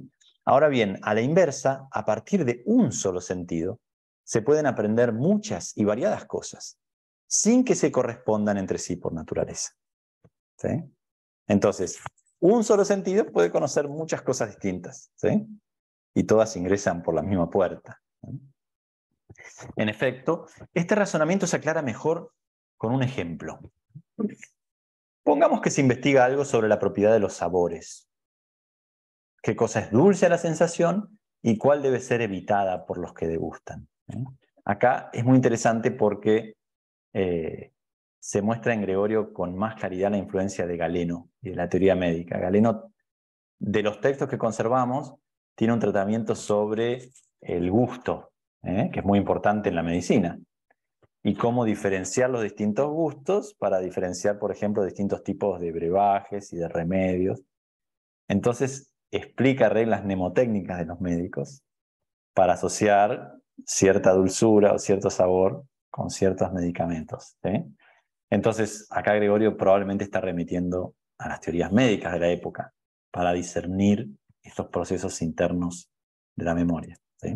Speaker 2: Ahora bien, a la inversa, a partir de un solo sentido, se pueden aprender muchas y variadas cosas, sin que se correspondan entre sí por naturaleza. ¿Sí? Entonces, un solo sentido puede conocer muchas cosas distintas, ¿sí? Y todas ingresan por la misma puerta. ¿Sí? En efecto, este razonamiento se aclara mejor con un ejemplo. Pongamos que se investiga algo sobre la propiedad de los sabores. ¿Qué cosa es dulce a la sensación y cuál debe ser evitada por los que degustan? ¿Sí? Acá es muy interesante porque se muestra en Gregorio con más claridad la influencia de Galeno y de la teoría médica. Galeno, de los textos que conservamos, tiene un tratamiento sobre el gusto, que es muy importante en la medicina, y cómo diferenciar los distintos gustos para diferenciar, por ejemplo, distintos tipos de brebajes y de remedios. Entonces, explica reglas mnemotécnicas de los médicos para asociar cierta dulzura o cierto sabor con ciertos medicamentos. ¿Sí? Entonces, acá Gregorio probablemente está remitiendo a las teorías médicas de la época para discernir estos procesos internos de la memoria. ¿Sí?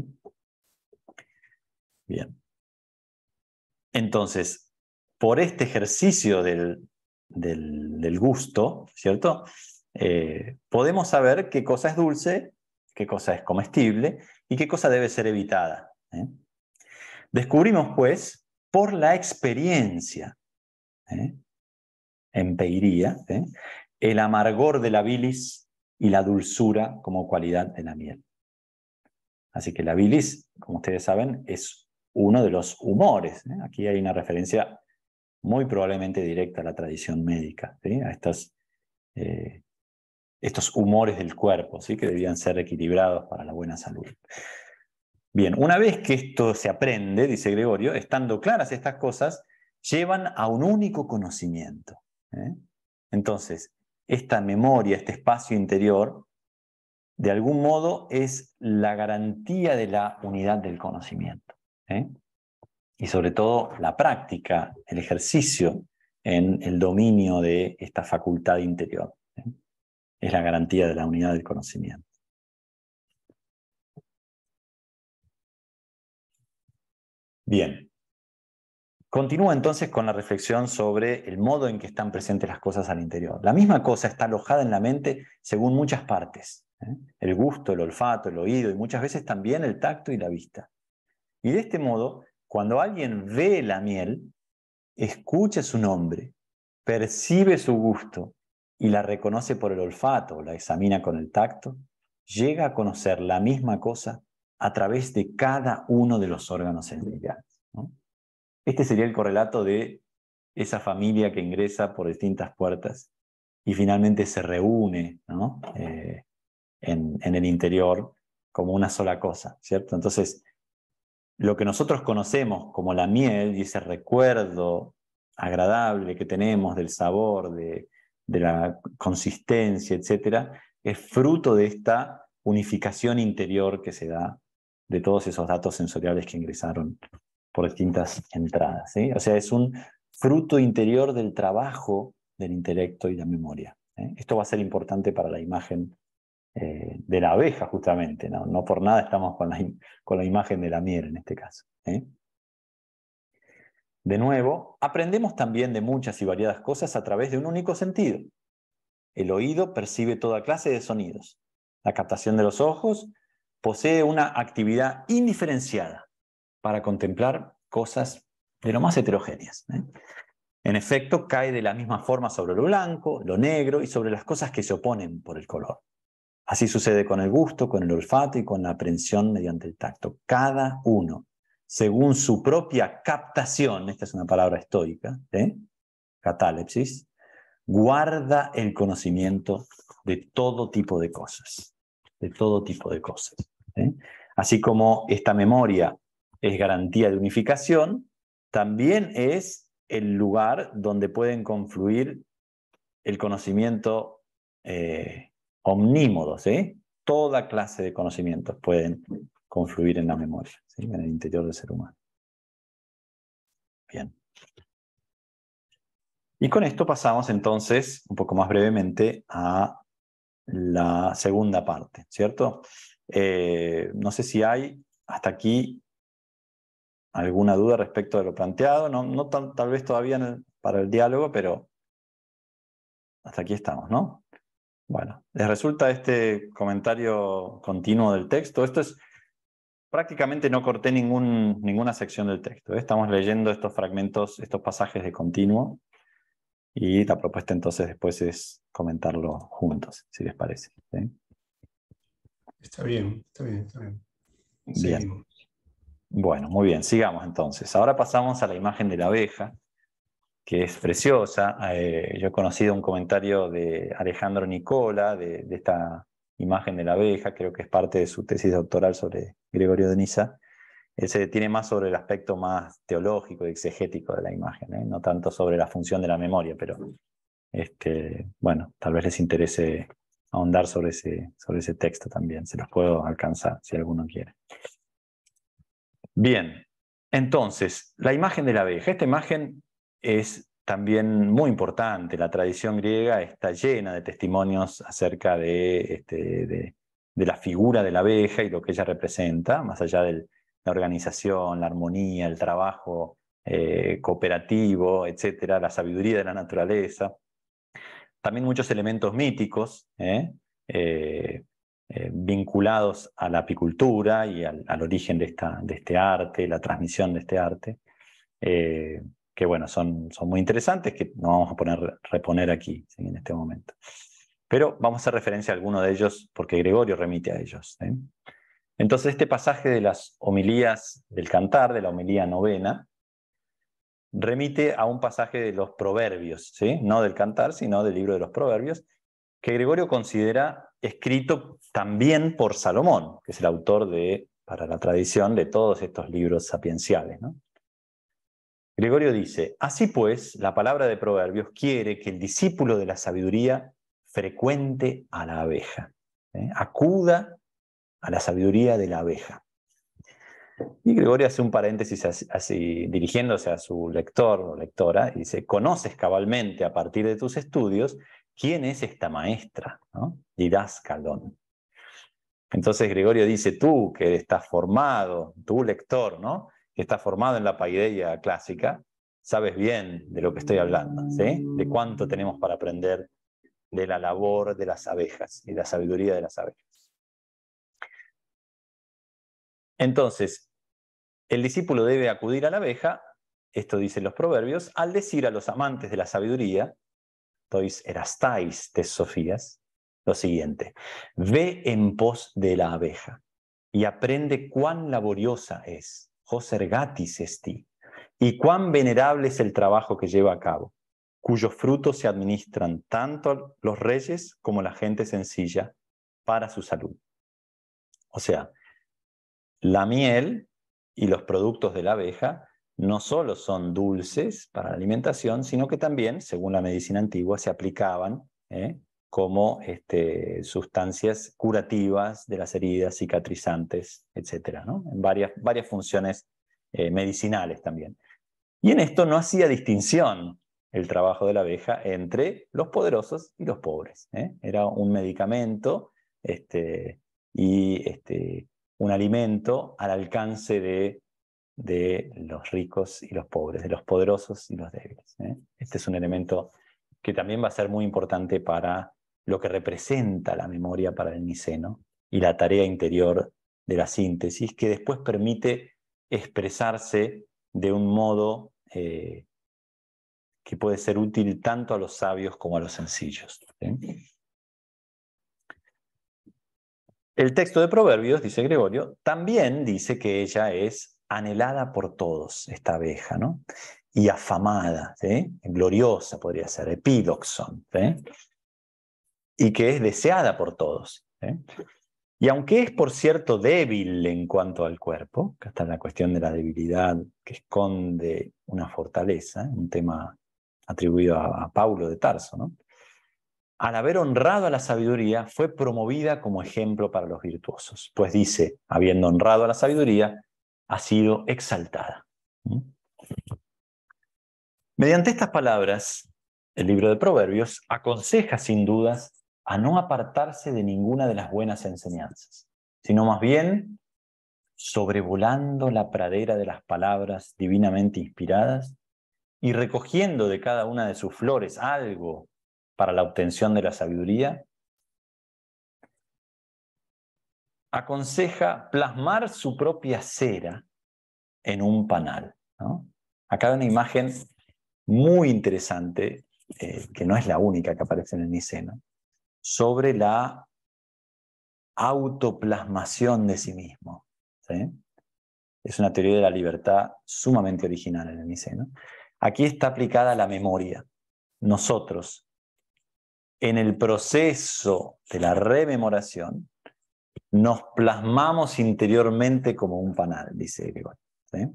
Speaker 2: Bien. Entonces, por este ejercicio del gusto, ¿cierto? Podemos saber qué cosa es dulce, qué cosa es comestible y qué cosa debe ser evitada. Descubrimos, pues, por la experiencia, empeiría, el amargor de la bilis y la dulzura como cualidad de la miel. Así que la bilis, como ustedes saben, es uno de los humores. Aquí hay una referencia muy probablemente directa a la tradición médica, ¿sí? A estos humores del cuerpo, ¿sí? Que debían ser equilibrados para la buena salud. Bien, una vez que esto se aprende, dice Gregorio, estando claras estas cosas, llevan a un único conocimiento. Entonces, esta memoria, este espacio interior, de algún modo es la garantía de la unidad del conocimiento. Y sobre todo la práctica, el ejercicio en el dominio de esta facultad interior. Es la garantía de la unidad del conocimiento. Bien. Continúa entonces con la reflexión sobre el modo en que están presentes las cosas al interior. La misma cosa está alojada en la mente según muchas partes. El gusto, el olfato, el oído y muchas veces también el tacto y la vista. Y de este modo, cuando alguien ve la miel, escucha su nombre, percibe su gusto y la reconoce por el olfato o la examina con el tacto, llega a conocer la misma cosa a través de cada uno de los órganos sensoriales. Este sería el correlato de esa familia que ingresa por distintas puertas y finalmente se reúne, ¿no? En el interior como una sola cosa, ¿cierto? Entonces, lo que nosotros conocemos como la miel y ese recuerdo agradable que tenemos del sabor, de la consistencia, etc., es fruto de esta unificación interior que se da de todos esos datos sensoriales que ingresaron por distintas entradas. ¿Sí? O sea, es un fruto interior del trabajo del intelecto y la memoria. Esto va a ser importante para la imagen de la abeja, justamente. No por nada estamos con la imagen de la miel en este caso. De nuevo, aprendemos también de muchas y variadas cosas a través de un único sentido. El oído percibe toda clase de sonidos. La captación de los ojos posee una actividad indiferenciada para contemplar cosas de lo más heterogéneas. En efecto, cae de la misma forma sobre lo blanco, lo negro y sobre las cosas que se oponen por el color. Así sucede con el gusto, con el olfato y con la aprehensión mediante el tacto. Cada uno, según su propia captación, esta es una palabra estoica, catalepsis, guarda el conocimiento de todo tipo de cosas. De todo tipo de cosas. Así como esta memoria es garantía de unificación, también es el lugar donde pueden confluir el conocimiento omnímodo, ¿sí? Toda clase de conocimientos pueden confluir en la memoria, ¿sí? En el interior del ser humano. Bien. Y con esto pasamos entonces, un poco más brevemente, a la segunda parte, ¿cierto? No sé si hay hasta aquí alguna duda respecto de lo planteado, no tal vez todavía para el diálogo, pero hasta aquí estamos, ¿no? Bueno, ¿les resulta este comentario continuo del texto? Esto es, prácticamente no corté ninguna sección del texto, ¿eh? Estamos leyendo estos fragmentos, estos pasajes de continuo, y la propuesta entonces después es comentarlo juntos, si les parece, ¿sí?
Speaker 1: Está bien, está bien, está bien.
Speaker 2: Bien.
Speaker 1: Seguimos.
Speaker 2: Bueno, muy bien, sigamos entonces. Ahora pasamos a la imagen de la abeja, que es preciosa. Yo he conocido un comentario de Alejandro Nicola de esta imagen de la abeja, creo que es parte de su tesis doctoral sobre Gregorio de Niza. Él se detiene más sobre el aspecto más teológico y exegético de la imagen, ¿eh? No tanto sobre la función de la memoria, pero bueno, tal vez les interese ahondar sobre ese texto también. Se los puedo alcanzar si alguno quiere. Bien, entonces, la imagen de la abeja. Esta imagen es también muy importante. La tradición griega está llena de testimonios acerca de la figura de la abeja y lo que ella representa, más allá de la organización, la armonía, el trabajo cooperativo, etcétera, la sabiduría de la naturaleza. También muchos elementos míticos, vinculados a la apicultura y al origen de este arte, la transmisión de este arte, que bueno, son muy interesantes, que no vamos a reponer aquí, ¿sí?, en este momento. Pero vamos a hacer referencia a alguno de ellos porque Gregorio remite a ellos, ¿sí? Entonces este pasaje de las homilías del Cantar, de la homilía novena, remite a un pasaje de los Proverbios, ¿sí?, no del Cantar, sino del libro de los Proverbios, que Gregorio considera escrito también por Salomón, que es el autor para la tradición, de todos estos libros sapienciales, ¿no? Gregorio dice: así pues, la palabra de Proverbios quiere que el discípulo de la sabiduría frecuente a la abeja, acuda a la sabiduría de la abeja. Y Gregorio hace un paréntesis así, dirigiéndose a su lector o lectora, y dice: conoces cabalmente a partir de tus estudios quién es esta maestra, ¿no? Didáscalon. Entonces Gregorio dice: tú que estás formado, tú lector, ¿no?, que estás formado en la paideia clásica, sabes bien de lo que estoy hablando, ¿sí? De cuánto tenemos para aprender de la labor de las abejas y la sabiduría de las abejas. Entonces, el discípulo debe acudir a la abeja, esto dicen los proverbios, al decir a los amantes de la sabiduría, tois erastais tes sofías, lo siguiente: ve en pos de la abeja y aprende cuán laboriosa es, hos ergatis esti, y cuán venerable es el trabajo que lleva a cabo, cuyos frutos se administran tanto los reyes como la gente sencilla para su salud. O sea, la miel y los productos de la abeja no solo son dulces para la alimentación, sino que también, según la medicina antigua, se aplicaban como sustancias curativas de las heridas, cicatrizantes, etc., ¿no? En varias funciones medicinales también. Y en esto no hacía distinción el trabajo de la abeja entre los poderosos y los pobres. Era un medicamento y un alimento al alcance de los ricos y los pobres, de los poderosos y los débiles. Este es un elemento que también va a ser muy importante para lo que representa la memoria para el niceno y la tarea interior de la síntesis, que después permite expresarse de un modo que puede ser útil tanto a los sabios como a los sencillos, ¿sí? El texto de Proverbios, dice Gregorio, también dice que ella es anhelada por todos, esta abeja, ¿no? Y afamada, ¿sí? Gloriosa podría ser, epíloxon, ¿sí? Y que es deseada por todos, ¿sí? Y aunque es, por cierto, débil en cuanto al cuerpo, que está en la cuestión de la debilidad que esconde una fortaleza, un tema atribuido a Paulo de Tarso, ¿no?, al haber honrado a la sabiduría, fue promovida como ejemplo para los virtuosos. Pues dice, habiendo honrado a la sabiduría, ha sido exaltada. Mediante estas palabras, el libro de Proverbios aconseja sin dudas a no apartarse de ninguna de las buenas enseñanzas, sino más bien sobrevolando la pradera de las palabras divinamente inspiradas y recogiendo de cada una de sus flores algo para la obtención de la sabiduría, aconseja plasmar su propia cera en un panal, ¿no? Acá hay una imagen muy interesante, que no es la única que aparece en el Niceno, sobre la autoplasmación de sí mismo, ¿sí? Es una teoría de la libertad sumamente original en el Niceno. Aquí está aplicada la memoria. Nosotros, en el proceso de la rememoración, nos plasmamos interiormente como un panal, dice Gregorio, ¿sí?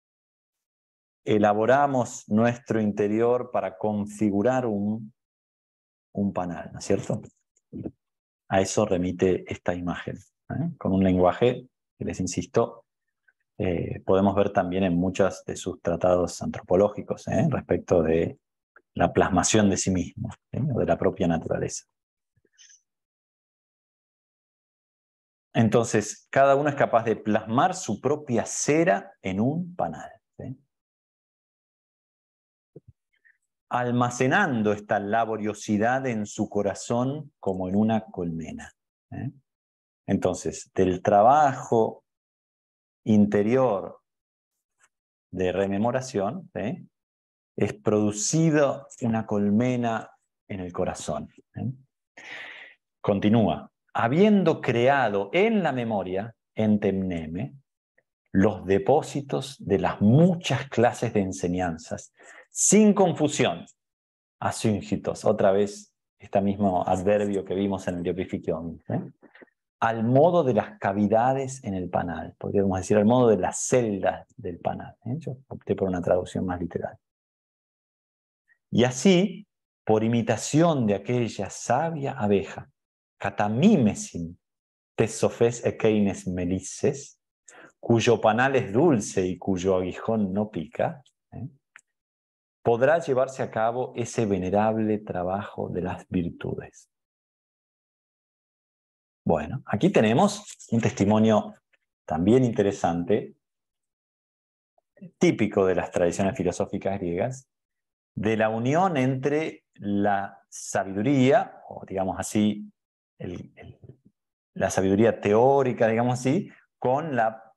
Speaker 2: Elaboramos nuestro interior para configurar un panal, ¿no es cierto? A eso remite esta imagen, ¿eh? Con un lenguaje que, les insisto, podemos ver también en muchos de sus tratados antropológicos, respecto de la plasmación de sí mismo, o de la propia naturaleza. Entonces, cada uno es capaz de plasmar su propia cera en un panal, ¿sí? Almacenando esta laboriosidad en su corazón como en una colmena, ¿eh? Entonces, del trabajo interior de rememoración, ¿sí?, es producido una colmena en el corazón, ¿eh? Continúa. Habiendo creado en la memoria, en Temneme, los depósitos de las muchas clases de enseñanzas, sin confusión, asyngitos, otra vez este mismo adverbio que vimos en el Diopifikion, ¿eh?, al modo de las cavidades en el panal, podríamos decir al modo de las celdas del panal, ¿eh? Yo opté por una traducción más literal. Y así, por imitación de aquella sabia abeja, Catamimesin, tesofes ekeines melices, cuyo panal es dulce y cuyo aguijón no pica, ¿eh?, podrá llevarse a cabo ese venerable trabajo de las virtudes. Bueno, aquí tenemos un testimonio también interesante, típico de las tradiciones filosóficas griegas, de la unión entre la sabiduría, o digamos así, la sabiduría teórica, digamos así, con la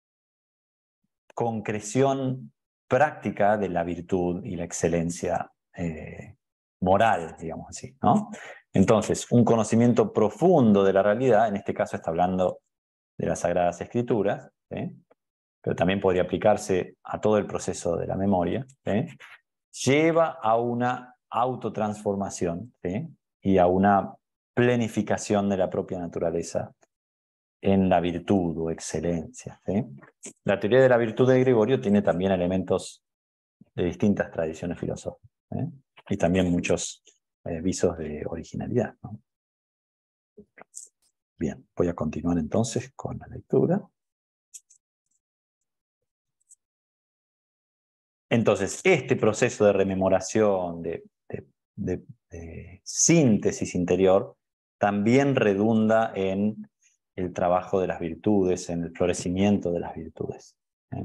Speaker 2: concreción práctica de la virtud y la excelencia moral, digamos así, ¿no? Entonces, un conocimiento profundo de la realidad, en este caso está hablando de las Sagradas Escrituras, ¿sí?, pero también podría aplicarse a todo el proceso de la memoria, ¿sí?, lleva a una autotransformación, ¿sí?, y a una plenificación de la propia naturaleza en la virtud o excelencia, ¿sí? La teoría de la virtud de Gregorio tiene también elementos de distintas tradiciones filosóficas, ¿eh?, y también muchos visos de originalidad, ¿no? Bien, voy a continuar entonces con la lectura. Entonces, este proceso de rememoración, de síntesis interior, también redunda en el trabajo de las virtudes, en el florecimiento de las virtudes, ¿eh?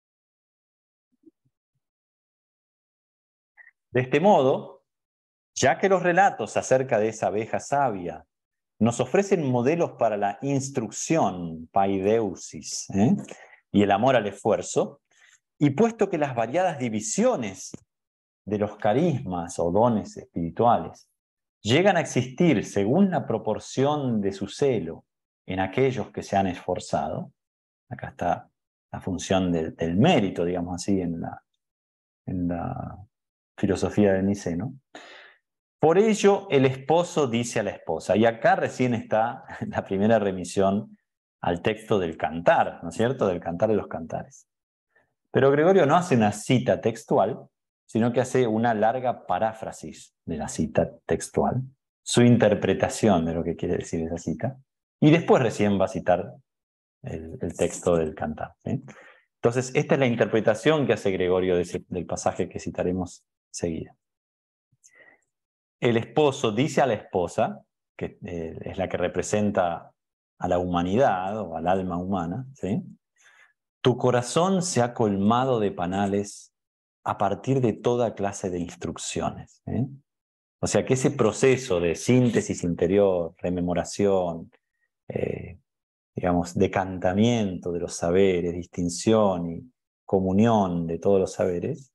Speaker 2: De este modo, ya que los relatos acerca de esa abeja sabia nos ofrecen modelos para la instrucción, paideusis, y el amor al esfuerzo, y puesto que las variadas divisiones de los carismas o dones espirituales llegan a existir según la proporción de su celo en aquellos que se han esforzado, acá está la función del mérito, digamos así, en la filosofía del Niceno. Por ello, el esposo dice a la esposa, y acá recién está la primera remisión al texto del Cantar, ¿no es cierto?, del Cantar de los Cantares. Pero Gregorio no hace una cita textual, sino que hace una larga paráfrasis de la cita textual, su interpretación de lo que quiere decir esa cita, y después recién va a citar el texto del Cantar, ¿sí? Entonces, esta es la interpretación que hace Gregorio del pasaje que citaremos enseguida. El esposo dice a la esposa, que es la que representa a la humanidad o al alma humana, ¿sí? Tu corazón se ha colmado de panales a partir de toda clase de instrucciones, ¿eh? O sea que ese proceso de síntesis interior, rememoración, digamos, decantamiento de los saberes, distinción y comunión de todos los saberes,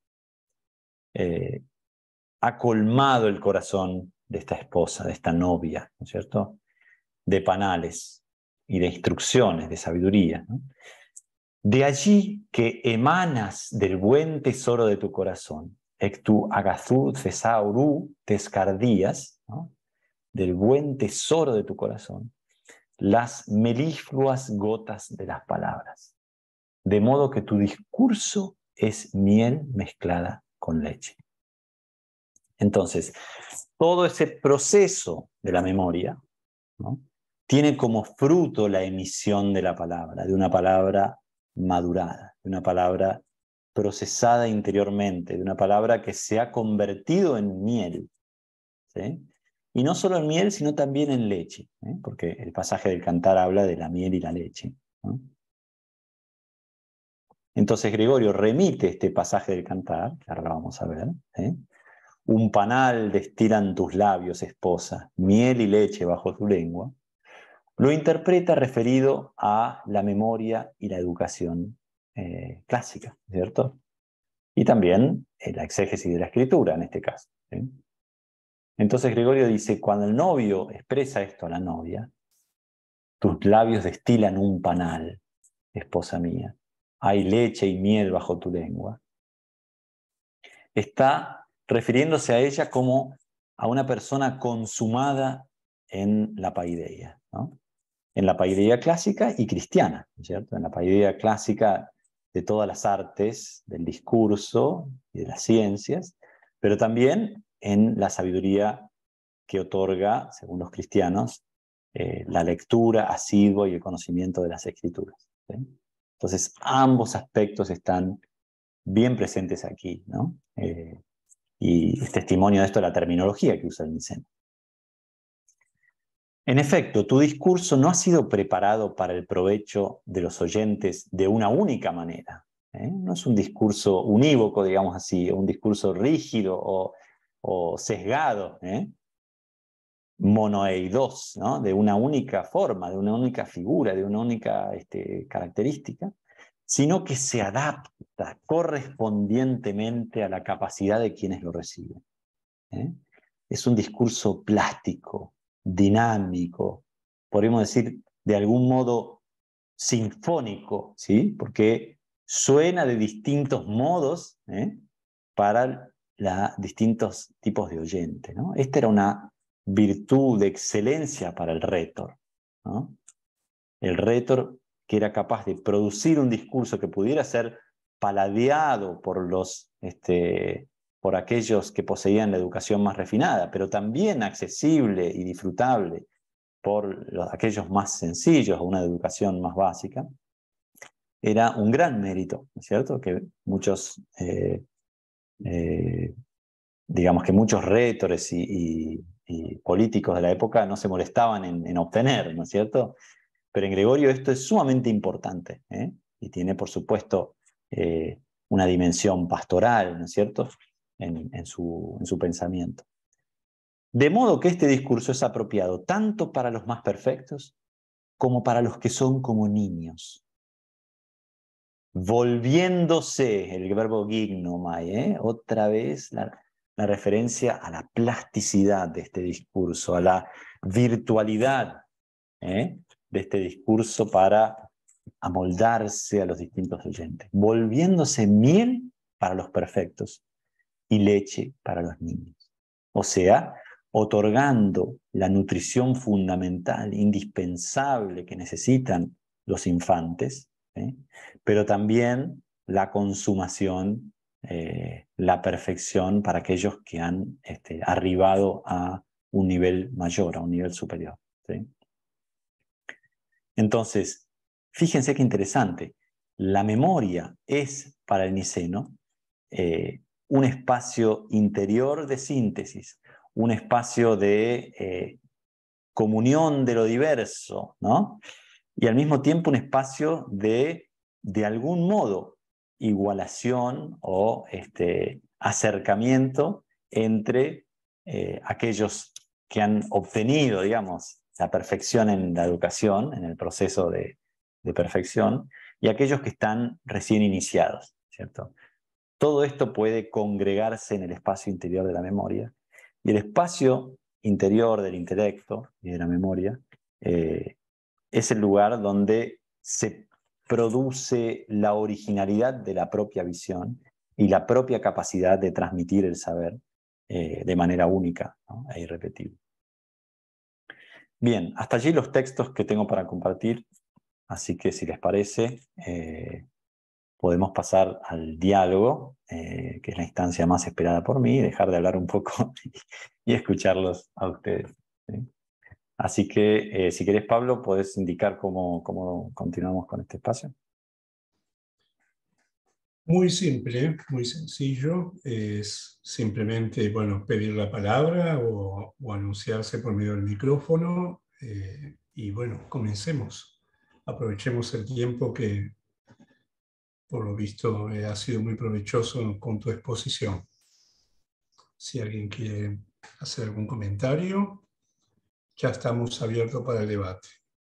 Speaker 2: ha colmado el corazón de esta esposa, de esta novia, ¿no es cierto? De panales y de instrucciones, de sabiduría, ¿no? De allí que emanas del buen tesoro de tu corazón, ectu agazú thesaurú tescardías, ¿no? Del buen tesoro de tu corazón, las melifluas gotas de las palabras, de modo que tu discurso es miel mezclada con leche. Entonces, todo ese proceso de la memoria, ¿no? Tiene como fruto la emisión de la palabra, de una palabra madurada, de una palabra procesada interiormente, de una palabra que se ha convertido en miel, ¿sí? Y no solo en miel, sino también en leche, ¿eh? Porque el pasaje del Cantar habla de la miel y la leche, ¿no? Entonces Gregorio remite este pasaje del Cantar, que ahora vamos a ver, ¿eh? Un panal destilan tus labios, esposa, miel y leche bajo tu lengua. Lo interpreta referido a la memoria y la educación clásica, ¿cierto? Y también la exégesis de la escritura, en este caso, ¿sí? Entonces Gregorio dice, cuando el novio expresa esto a la novia, tus labios destilan un panal, esposa mía, hay leche y miel bajo tu lengua. Está refiriéndose a ella como a una persona consumada en la paideia, ¿no? En la paideia clásica y cristiana, ¿no es cierto? En la paideia clásica de todas las artes, del discurso y de las ciencias, pero también en la sabiduría que otorga, según los cristianos, la lectura asidua y el conocimiento de las escrituras, ¿sí? Entonces, ambos aspectos están bien presentes aquí, ¿no? Y es testimonio de esto la terminología que usa el Niceno. En efecto, tu discurso no ha sido preparado para el provecho de los oyentes de una única manera, ¿eh? No es un discurso unívoco, digamos así, un discurso rígido o sesgado, ¿eh? Monoeidos, ¿no? De una única forma, de una única figura, de una única característica, sino que se adapta correspondientemente a la capacidad de quienes lo reciben, ¿eh? Es un discurso plástico, dinámico, podríamos decir de algún modo sinfónico, ¿sí? Porque suena de distintos modos, ¿eh? Para distintos tipos de oyente, ¿no? Esta era una virtud de excelencia para el rétor, ¿no? El rétor que era capaz de producir un discurso que pudiera ser paladeado por aquellos que poseían la educación más refinada, pero también accesible y disfrutable por aquellos más sencillos, una educación más básica, era un gran mérito, ¿no es cierto? Que muchos, digamos que muchos rétores y políticos de la época no se molestaban en obtener, ¿no es cierto? Pero en Gregorio esto es sumamente importante, ¿eh? Y tiene, por supuesto, una dimensión pastoral, ¿no es cierto?, en su pensamiento. De modo que este discurso es apropiado tanto para los más perfectos como para los que son como niños. Volviéndose, el verbo gignomai, otra vez la referencia a la plasticidad de este discurso, a la virtualidad, de este discurso para amoldarse a los distintos oyentes, volviéndose miel para los perfectos y leche para los niños. O sea, otorgando la nutrición fundamental, indispensable que necesitan los infantes, pero también la consumación, la perfección para aquellos que han arribado a un nivel mayor, a un nivel superior, ¿sí? Entonces, fíjense qué interesante. La memoria es para el niceno un espacio interior de síntesis, un espacio de comunión de lo diverso, ¿no? Y al mismo tiempo un espacio de algún modo, igualación o acercamiento entre aquellos que han obtenido, digamos, la perfección en la educación, en el proceso de perfección, y aquellos que están recién iniciados, ¿cierto? Todo esto puede congregarse en el espacio interior de la memoria, y el espacio interior del intelecto y de la memoria es el lugar donde se produce la originalidad de la propia visión y la propia capacidad de transmitir el saber de manera única, ¿no? E irrepetible. Bien, hasta allí los textos que tengo para compartir, así que si les parece, podemos pasar al diálogo, que es la instancia más esperada por mí, y dejar de hablar un poco y escucharlos a ustedes, ¿sí? Así que, si querés, Pablo, podés indicar cómo continuamos con este espacio.
Speaker 1: Muy simple, muy sencillo. Es simplemente, bueno, pedir la palabra o anunciarse por medio del micrófono. Y bueno, comencemos. Aprovechemos el tiempo que, por lo visto, ha sido muy provechoso con tu exposición. Si alguien quiere hacer algún comentario, ya estamos abiertos para el debate.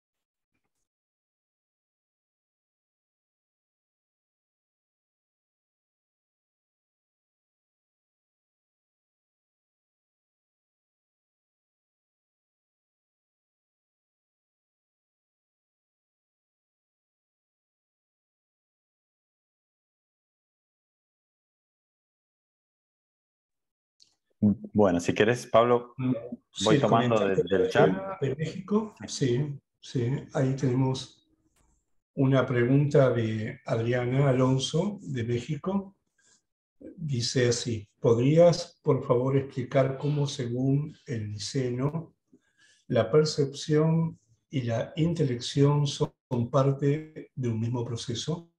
Speaker 2: Bueno, si querés, Pablo,
Speaker 1: Sí,
Speaker 2: voy
Speaker 1: el
Speaker 2: tomando
Speaker 1: comentario
Speaker 2: del chat.
Speaker 1: de México, sí, sí, ahí tenemos una pregunta de Adriana Alonso de México. Dice así: ¿podrías por favor explicar cómo, según el niceno, la percepción y la intelección son parte de un mismo proceso?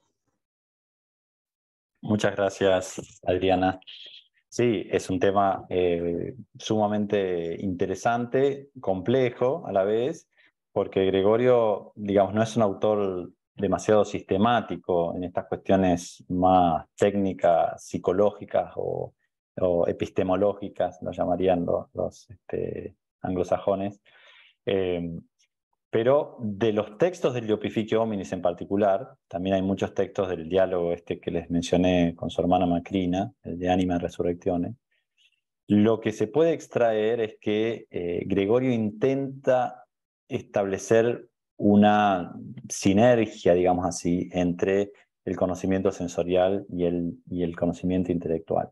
Speaker 2: Muchas gracias, Adriana. Sí, es un tema sumamente interesante, complejo a la vez, porque Gregorio, digamos, no es un autor demasiado sistemático en estas cuestiones más técnicas, psicológicas o epistemológicas, lo llamarían los anglosajones. Eh, pero de los textos del De Opificio Hominis en particular, también hay muchos textos del diálogo que les mencioné con su hermana Macrina, el de Anima Resurrectione. Lo que se puede extraer es que Gregorio intenta establecer una sinergia, digamos así, entre el conocimiento sensorial y el conocimiento intelectual.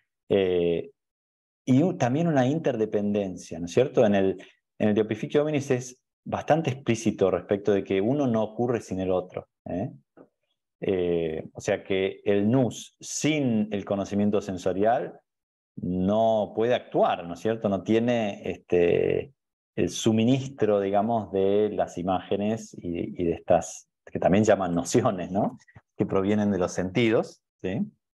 Speaker 2: Y también una interdependencia, ¿no es cierto? En el De Opificio Hominis es bastante explícito respecto de que uno no ocurre sin el otro, ¿eh? O sea que el nous sin el conocimiento sensorial no puede actuar, ¿no es cierto? No tiene el suministro, digamos, de las imágenes y de estas, que también llaman nociones, ¿no? Que provienen de los sentidos, ¿sí?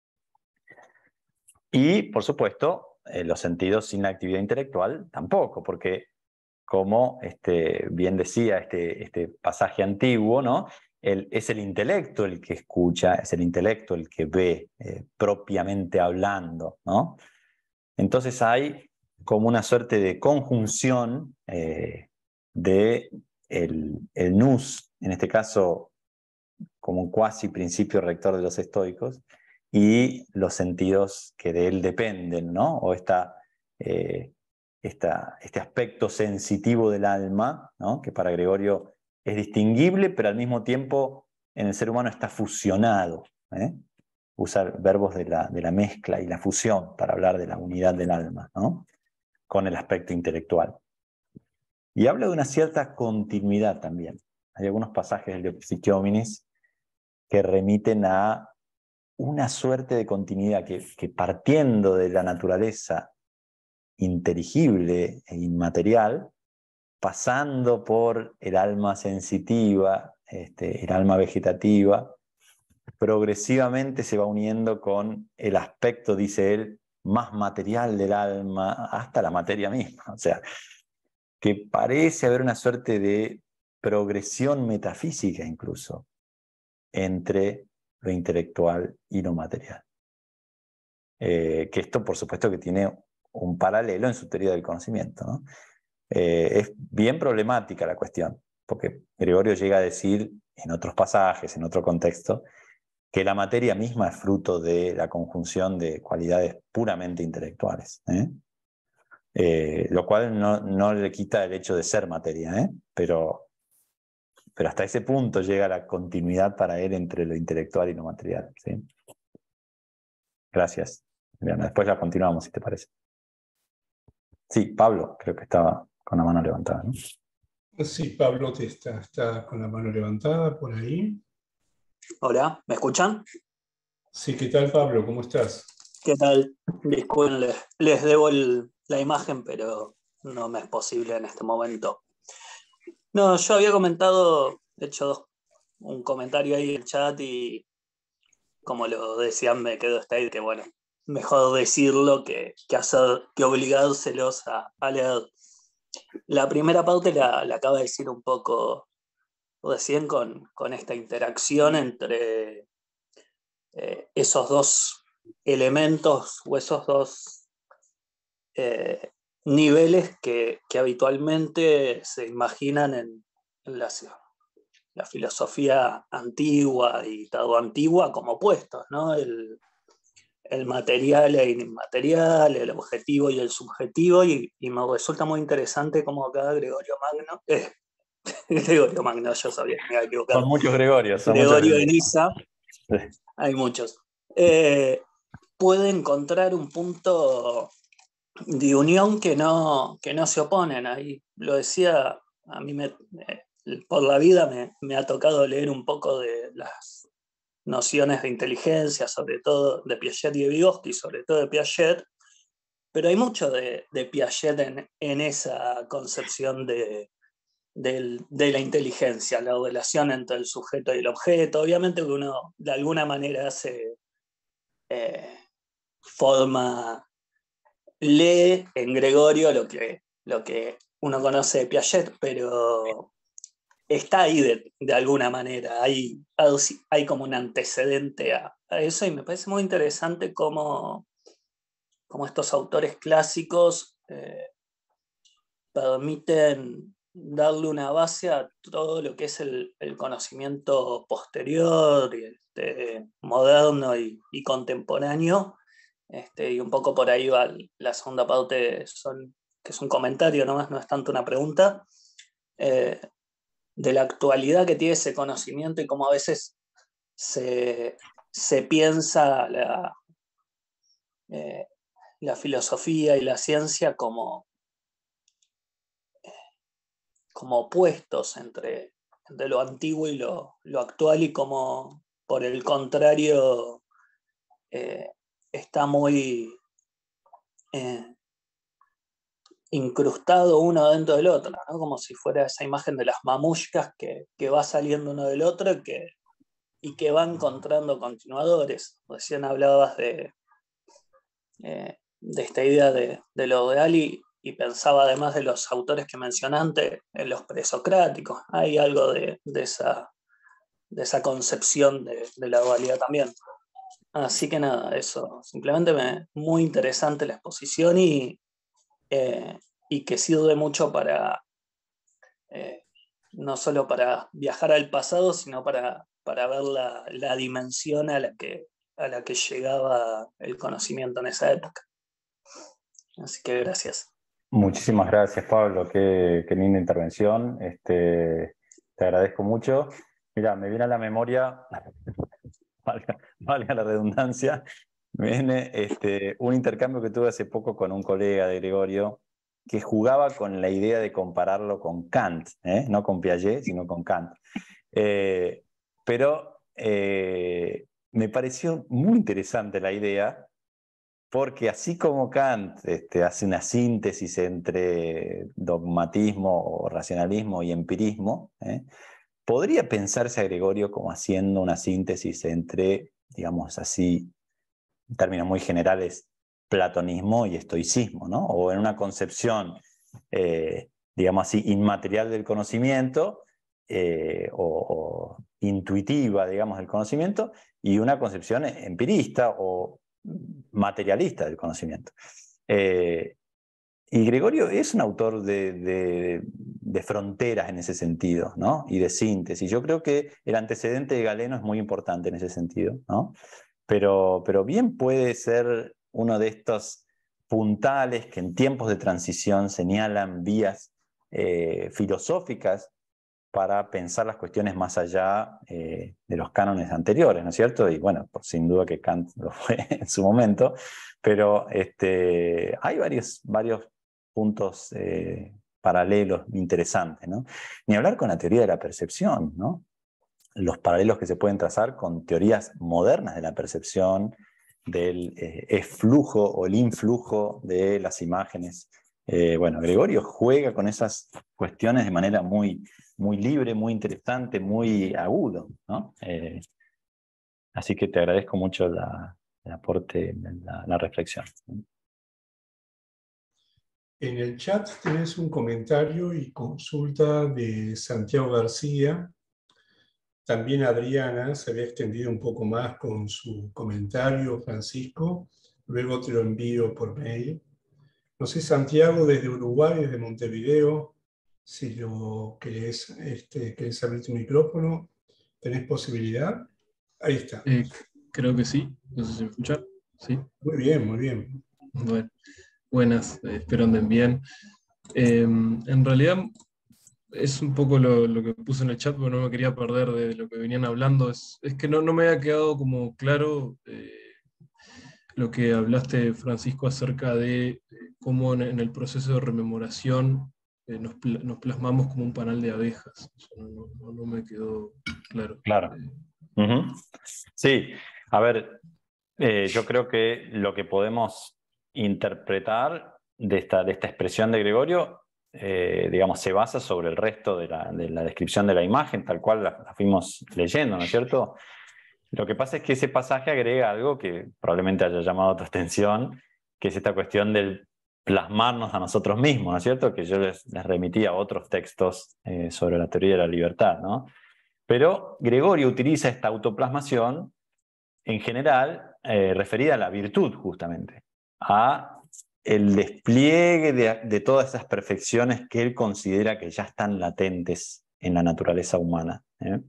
Speaker 2: Y, por supuesto, los sentidos sin la actividad intelectual tampoco, porque como bien decía este pasaje antiguo, ¿no? Es el intelecto el que escucha, es el intelecto el que ve, propiamente hablando, ¿no? Entonces hay como una suerte de conjunción de el nous, en este caso como un cuasi principio rector de los estoicos, y los sentidos que de él dependen, ¿no? O este aspecto sensitivo del alma, ¿no? Que para Gregorio es distinguible, pero al mismo tiempo en el ser humano está fusionado, ¿eh? Usar verbos de la mezcla y la fusión para hablar de la unidad del alma, ¿no? Con el aspecto intelectual. Y habla de una cierta continuidad también. Hay algunos pasajes del De Opificio Hominis que remiten a una suerte de continuidad que partiendo de la naturaleza inteligible e inmaterial, pasando por el alma sensitiva, el alma vegetativa, progresivamente se va uniendo con el aspecto, dice él, más material del alma, hasta la materia misma. O sea, que parece haber una suerte de progresión metafísica incluso entre lo intelectual y lo material. Que esto, por supuesto, que tiene un paralelo en su teoría del conocimiento, ¿no? Es bien problemática la cuestión, porque Gregorio llega a decir en otros pasajes, en otro contexto, que la materia misma es fruto de la conjunción de cualidades puramente intelectuales, lo cual no le quita el hecho de ser materia, pero hasta ese punto llega la continuidad para él entre lo intelectual y lo material, ¿sí? Gracias, Adriana. Después la continuamos, si te parece. Sí, Pablo, creo que estaba con la mano levantada, ¿no?
Speaker 1: Sí, Pablo está con la mano levantada por ahí.
Speaker 3: Hola, ¿me escuchan?
Speaker 1: Sí, ¿qué tal, Pablo? ¿Cómo estás?
Speaker 3: ¿Qué tal? Disculpen, les debo la imagen, pero no me es posible en este momento. No, yo había comentado, de hecho, un comentario ahí en el chat y como lo decían, me quedo hasta ahí, que bueno, mejor decirlo que obligárselos a leer. La primera parte la acaba de decir un poco recién con esta interacción entre esos dos elementos o esos dos niveles que habitualmente se imaginan en la filosofía antigua y tardoantigua como opuestos, ¿no? El material e inmaterial, el objetivo y el subjetivo, y me resulta muy interesante cómo acá Gregorio Magno, Gregorio Magno, yo sabía que me iba a equivocar.
Speaker 2: Son muchos Gregorios.
Speaker 3: Gregorio de Niza,
Speaker 2: Sí.
Speaker 3: hay muchos. Puede encontrar un punto de unión que no se oponen. Ahí lo decía, a mí por la vida me ha tocado leer un poco de las nociones de inteligencia, sobre todo de Piaget y de Vygotsky, sobre todo de Piaget, pero hay mucho de Piaget en esa concepción de la inteligencia, la relación entre el sujeto y el objeto. Obviamente que uno de alguna manera lee en Gregorio lo que uno conoce de Piaget, pero está ahí de alguna manera, hay como un antecedente a eso, y me parece muy interesante cómo estos autores clásicos permiten darle una base a todo lo que es el conocimiento posterior, moderno y contemporáneo. Y un poco por ahí va la segunda parte, que es un comentario nomás, no es tanto una pregunta, de la actualidad que tiene ese conocimiento y cómo a veces se piensa la filosofía y la ciencia como opuestos entre lo antiguo y lo actual, y como por el contrario está muy incrustado uno dentro del otro, ¿no? Como si fuera esa imagen de las mamushkas que va saliendo uno del otro y que va encontrando continuadores. Recién hablabas de esta idea de lo real y pensaba, además de los autores que mencionaste, en los presocráticos. Hay algo de esa concepción de la dualidad también. Así que nada, eso. Simplemente muy interesante la exposición y que sirve mucho para no solo para viajar al pasado, sino para ver la dimensión a la que llegaba el conocimiento en esa época. Así que gracias.
Speaker 2: Muchísimas gracias, Pablo. Qué linda intervención. Te agradezco mucho. Mira, me viene a la memoria, valga la redundancia, me viene un intercambio que tuve hace poco con un colega de Gregorio que jugaba con la idea de compararlo con Kant, no con Piaget, sino con Kant. Pero me pareció muy interesante la idea, porque así como Kant hace una síntesis entre dogmatismo o racionalismo y empirismo, podría pensarse a Gregorio como haciendo una síntesis entre, digamos así, en términos muy generales, platonismo y estoicismo, ¿no? O en una concepción digamos así, inmaterial del conocimiento, o intuitiva, digamos, del conocimiento, y una concepción empirista o materialista del conocimiento. Y Gregorio es un autor de fronteras en ese sentido, ¿no? Y de síntesis. Yo creo que el antecedente de Galeno es muy importante en ese sentido, ¿no? Pero bien puede ser uno de estos puntales que en tiempos de transición señalan vías filosóficas para pensar las cuestiones más allá de los cánones anteriores, ¿no es cierto? Y bueno, pues sin duda que Kant lo fue en su momento, pero hay varios puntos paralelos interesantes, ¿no? Ni hablar con la teoría de la percepción, ¿no? Los paralelos que se pueden trazar con teorías modernas de la percepción, del efflujo o el influjo de las imágenes. Bueno, Gregorio juega con esas cuestiones de manera muy libre, muy interesante, muy agudo, ¿no? Así que te agradezco mucho el aporte, la reflexión.
Speaker 1: En el chat tenés un comentario y consulta de Santiago García. También Adriana se había extendido un poco más con su comentario, Francisco. Luego te lo envío por mail. No sé, Santiago, desde Uruguay, desde Montevideo, si lo querés, querés abrir tu micrófono, ¿tenés posibilidad? Ahí está.
Speaker 4: Creo que sí, no sé si me escuchan. Sí.
Speaker 1: Muy bien, muy bien.
Speaker 4: Bueno, buenas, espero anden bien. En realidad es un poco lo que puse en el chat, porque no me quería perder de lo que venían hablando. Es que no me había quedado como claro lo que hablaste, Francisco, acerca de cómo en el proceso de rememoración nos plasmamos como un panal de abejas. Eso no me quedó claro.
Speaker 2: Claro. Sí, a ver, yo creo que lo que podemos interpretar de esta expresión de Gregorio, digamos, se basa sobre el resto de la descripción de la imagen, tal cual la fuimos leyendo, ¿no es cierto? Lo que pasa es que ese pasaje agrega algo que probablemente haya llamado tu atención, que es esta cuestión del plasmarnos a nosotros mismos, ¿no es cierto? Que yo les remití a otros textos sobre la teoría de la libertad, ¿no? Pero Gregorio utiliza esta autoplasmación en general referida a la virtud, justamente, a el despliegue de todas esas perfecciones que él considera que ya están latentes en la naturaleza humana,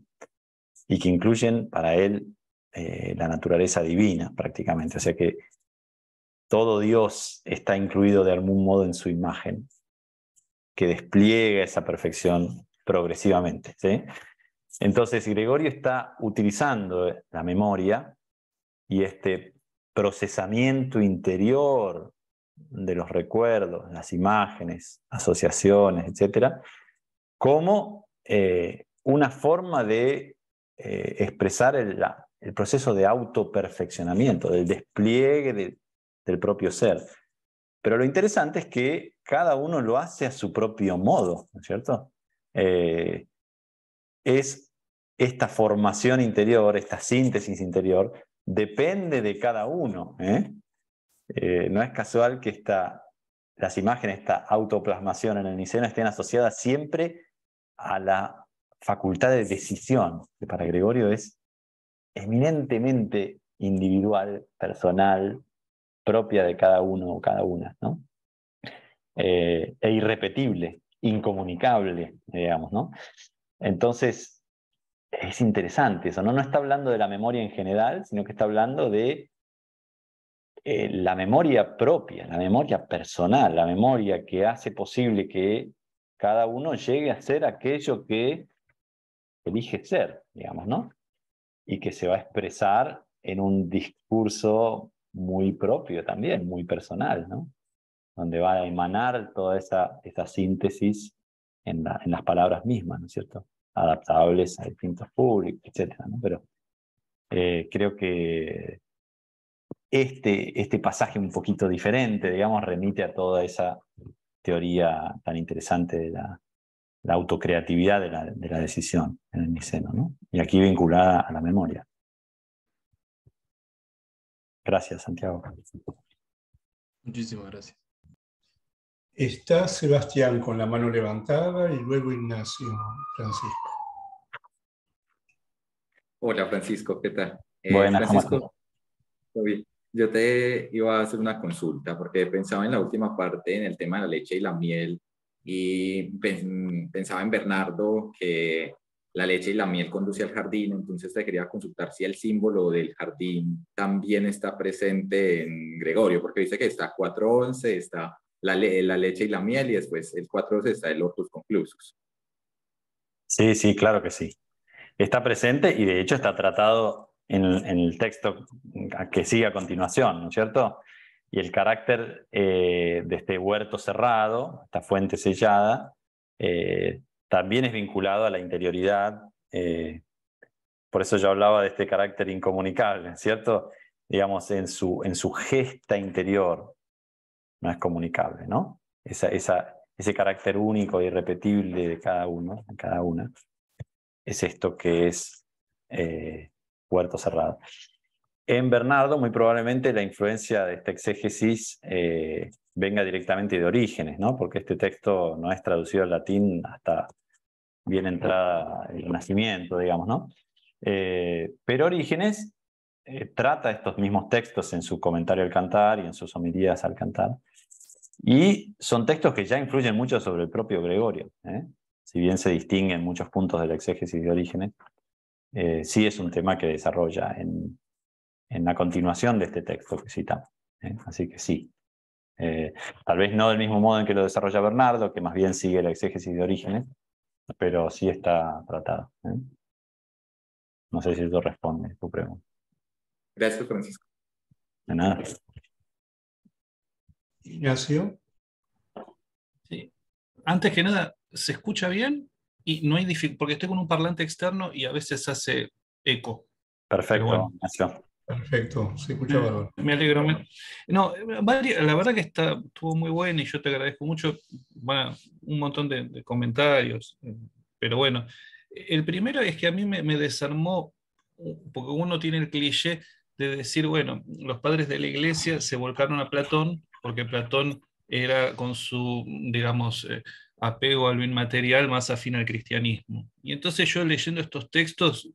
Speaker 2: y que incluyen para él la naturaleza divina, prácticamente. O sea que todo Dios está incluido de algún modo en su imagen, que despliega esa perfección progresivamente, ¿sí? Entonces Gregorio está utilizando la memoria y este procesamiento interior de los recuerdos, las imágenes, asociaciones, etcétera, como una forma de expresar el proceso de autoperfeccionamiento, del despliegue del propio ser. Pero lo interesante es que cada uno lo hace a su propio modo, ¿no es cierto? Es esta formación interior, esta síntesis interior, depende de cada uno. No es casual que las imágenes, esta autoplasmación en el niceno estén asociadas siempre a la facultad de decisión, que para Gregorio es eminentemente individual, personal, propia de cada uno o cada una, ¿no? E irrepetible, incomunicable, digamos, ¿no? Entonces, es interesante eso, ¿no? No está hablando de la memoria en general, sino que está hablando de la memoria propia, la memoria personal, la memoria que hace posible que cada uno llegue a ser aquello que elige ser, digamos, ¿no? Y que se va a expresar en un discurso muy propio también, muy personal, ¿no? Donde va a emanar toda esa síntesis en las palabras mismas, ¿no es cierto? Adaptables a distintos públicos, etcétera, ¿no? Pero creo que este pasaje un poquito diferente, digamos, remite a toda esa teoría tan interesante de la autocreatividad de la decisión en el niceno, ¿no? Y aquí vinculada a la memoria. Gracias, Santiago.
Speaker 4: Muchísimas gracias.
Speaker 1: Está Sebastián con la mano levantada y luego Ignacio, Francisco.
Speaker 5: Hola Francisco, ¿qué tal?
Speaker 2: Buenas, ¿cómo estás?
Speaker 5: Francisco, oye, yo te iba a hacer una consulta porque pensaba en la última parte, en el tema de la leche y la miel, y pensaba en Bernardo, que la leche y la miel conduce al jardín. Entonces te quería consultar si el símbolo del jardín también está presente en Gregorio, porque dice que está 4:11, está la leche y la miel, y después el 4:11 está el Hortus Conclusus.
Speaker 2: Sí, sí, claro que sí. Está presente y de hecho está tratado en el texto que sigue a continuación, ¿no es cierto? Y el carácter de este huerto cerrado, esta fuente sellada, también es vinculado a la interioridad. Por eso yo hablaba de este carácter incomunicable, ¿cierto? Digamos, en su gesta interior no es comunicable, ¿no? Ese carácter único e irrepetible de cada uno, de cada una. Es esto que es huerto cerrado. En Bernardo, muy probablemente la influencia de esta exégesis venga directamente de Orígenes, ¿no? Porque este texto no es traducido al latín hasta bien entrada el Renacimiento, digamos, ¿no? Pero Orígenes trata estos mismos textos en su comentario al Cantar y en sus homilías al Cantar. Y son textos que ya influyen mucho sobre el propio Gregorio, ¿eh? Si bien se distinguen muchos puntos de la exégesis de Orígenes, sí es un tema que desarrolla en la continuación de este texto que citamos. Así que sí. Tal vez no del mismo modo en que lo desarrolla Bernardo, que más bien sigue la exégesis de Orígenes, pero sí está tratado. No sé si eso responde a tu pregunta.
Speaker 5: Gracias, Francisco.
Speaker 2: De nada.
Speaker 1: Ignacio.
Speaker 6: Sí. Antes que nada, ¿se escucha bien? Y no hay dificultad, porque estoy con un parlante externo y a veces hace eco.
Speaker 2: Perfecto,
Speaker 6: bueno.
Speaker 2: Ignacio.
Speaker 1: Perfecto, se escucha bárbaro.
Speaker 6: Me alegro. No, la verdad que estuvo muy bueno y yo te agradezco mucho. Bueno, un montón de comentarios, pero bueno, el primero es que a mí me desarmó, porque uno tiene el cliché de decir, bueno, los padres de la iglesia se volcaron a Platón, porque Platón era con su, digamos, apego a lo inmaterial más afín al cristianismo. Y entonces yo leyendo estos textos,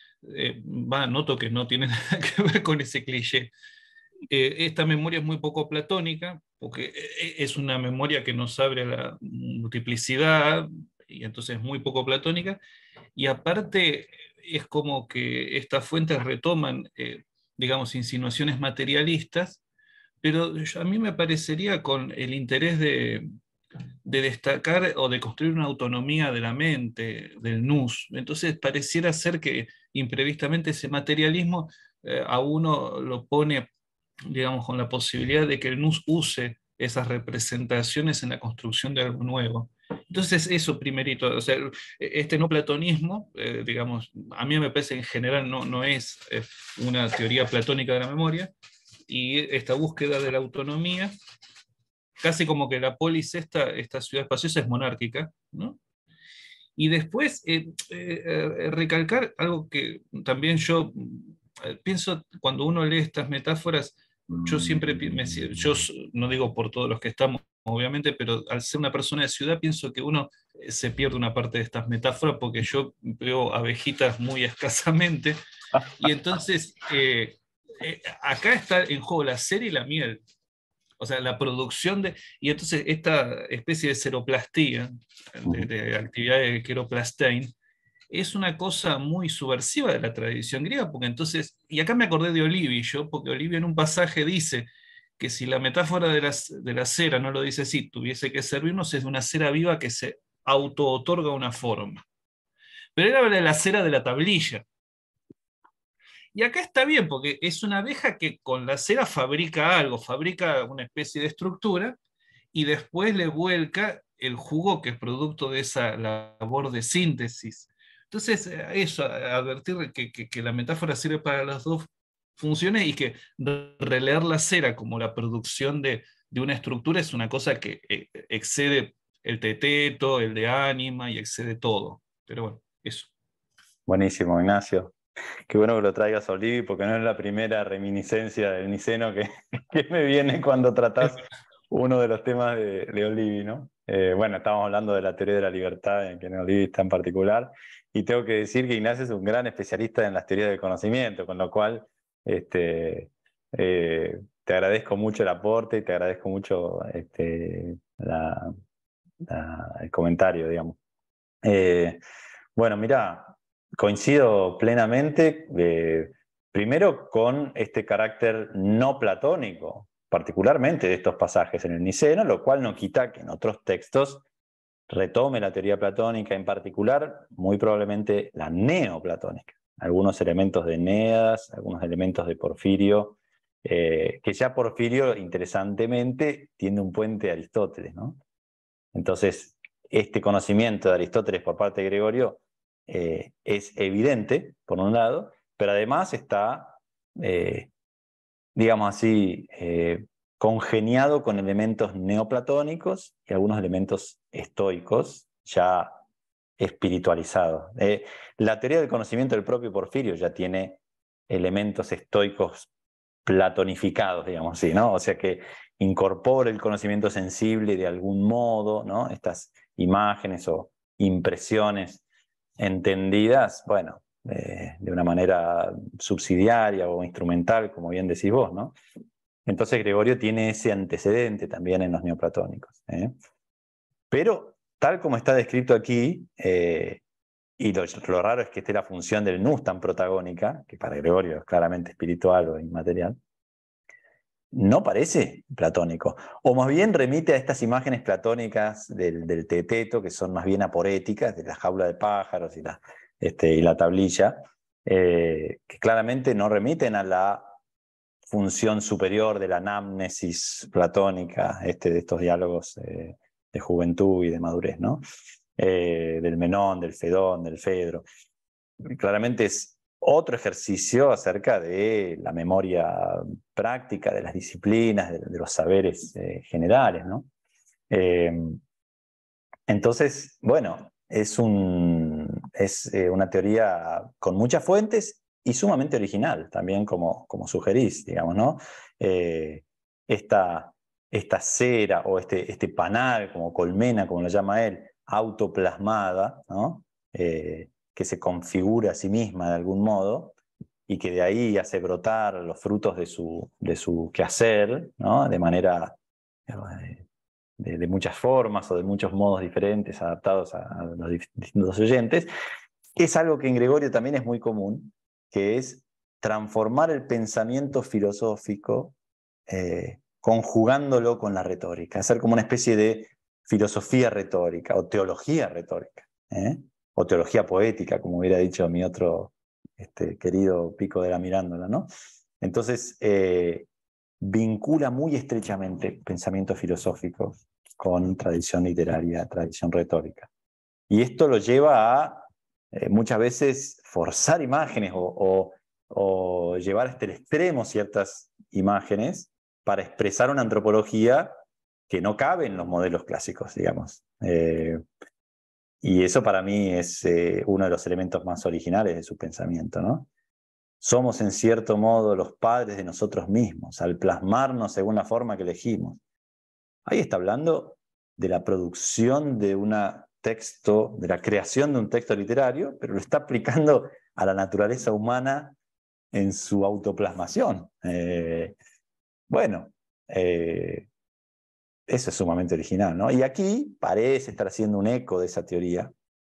Speaker 6: noto que no tiene nada que ver con ese cliché. Esta memoria es muy poco platónica, porque es una memoria que nos abre a la multiplicidad, y entonces es muy poco platónica, y aparte es como que estas fuentes retoman, digamos, insinuaciones materialistas, pero a mí me parecería con el interés de destacar o de construir una autonomía de la mente, del nous. Entonces pareciera ser que imprevistamente ese materialismo a uno lo pone, digamos, con la posibilidad de que el nous use esas representaciones en la construcción de algo nuevo. Entonces eso primerito, o sea, este no platonismo, digamos, a mí me parece que en general no es una teoría platónica de la memoria, y esta búsqueda de la autonomía, casi como que la polis, esta ciudad espaciosa, es monárquica, ¿no? Y después recalcar algo que también yo pienso cuando uno lee estas metáforas. Yo siempre, yo no digo por todos los que estamos, obviamente, pero al ser una persona de ciudad pienso que uno se pierde una parte de estas metáforas, porque yo veo abejitas muy escasamente, y entonces acá está en juego la cera y la miel. O sea, la producción de... Y entonces esta especie de seroplastía, de actividad de Queroplastein, es una cosa muy subversiva de la tradición griega, porque entonces... Y acá me acordé de Olivio, yo, porque Olivio en un pasaje dice que si la metáfora de la cera no lo dice así, tuviese que servirnos, es una cera viva que se auto-otorga una forma. Pero él habla de la cera de la tablilla. Y acá está bien, porque es una abeja que con la cera fabrica algo, fabrica una especie de estructura, y después le vuelca el jugo que es producto de esa labor de síntesis. Entonces, eso, advertir que la metáfora sirve para las dos funciones, y que releer la cera como la producción de una estructura es una cosa que excede el teteto, el de ánima, y excede todo. Pero bueno, eso.
Speaker 2: Buenísimo, Ignacio. Qué bueno que lo traigas a Olivi, porque no es la primera reminiscencia del Niceno que me viene cuando tratás uno de los temas de Olivi, ¿no? Bueno, estábamos hablando de la teoría de la libertad, en que en Olivi está en particular, y tengo que decir que Ignacio es un gran especialista en las teorías del conocimiento, con lo cual te agradezco mucho el aporte y te agradezco mucho el comentario, digamos. Bueno, mira, coincido plenamente, primero con este carácter no platónico, particularmente de estos pasajes en el Niceno, lo cual no quita que en otros textos retome la teoría platónica, en particular, muy probablemente la neoplatónica. Algunos elementos de Eneas, algunos elementos de Porfirio, que ya Porfirio, interesantemente, tiene un puente a Aristóteles, ¿no? Entonces, este conocimiento de Aristóteles por parte de Gregorio es evidente, por un lado, pero además está, digamos así, congeniado con elementos neoplatónicos y algunos elementos estoicos ya espiritualizados. La teoría del conocimiento del propio Porfirio ya tiene elementos estoicos platonificados, digamos así, ¿no? O sea que incorpora el conocimiento sensible de algún modo, ¿no? Estas imágenes o impresiones entendidas, bueno, de una manera subsidiaria o instrumental, como bien decís vos, ¿no? Entonces Gregorio tiene ese antecedente también en los neoplatónicos. Pero, tal como está descrito aquí, y lo raro es que esté la función del nous tan protagónica, que para Gregorio es claramente espiritual o inmaterial, no parece platónico. O más bien remite a estas imágenes platónicas del teteto, que son más bien aporéticas, de la jaula de pájaros y la tablilla, que claramente no remiten a la función superior de la anamnesis platónica, de estos diálogos de juventud y de madurez, ¿no? Del Menón, del Fedón, del Fedro. Claramente es otro ejercicio acerca de la memoria práctica, de las disciplinas, de los saberes generales, ¿no? Entonces, bueno, es una teoría con muchas fuentes y sumamente original, también como sugerís, digamos, ¿no? Esta cera o este panal, como colmena, como lo llama él, autoplasmada, ¿no? Que se configura a sí misma de algún modo y que de ahí hace brotar los frutos de su quehacer, ¿no? De manera de muchas formas o de muchos modos diferentes adaptados a los distintos oyentes, es algo que en Gregorio también es muy común, que es transformar el pensamiento filosófico conjugándolo con la retórica, hacer como una especie de filosofía retórica o teología retórica, o teología poética, como hubiera dicho mi otro querido Pico de la Mirándola, ¿no? Entonces, vincula muy estrechamente pensamiento filosófico con tradición literaria, tradición retórica. Y esto lo lleva a muchas veces forzar imágenes o llevar hasta el extremo ciertas imágenes para expresar una antropología que no cabe en los modelos clásicos, digamos. Y eso para mí es uno de los elementos más originales de su pensamiento, ¿no? Somos en cierto modo los padres de nosotros mismos, al plasmarnos según la forma que elegimos. Ahí está hablando de la producción de un texto, de la creación de un texto literario, pero lo está aplicando a la naturaleza humana en su autoplasmación. Eso es sumamente original, ¿no? Y aquí parece estar haciendo un eco de esa teoría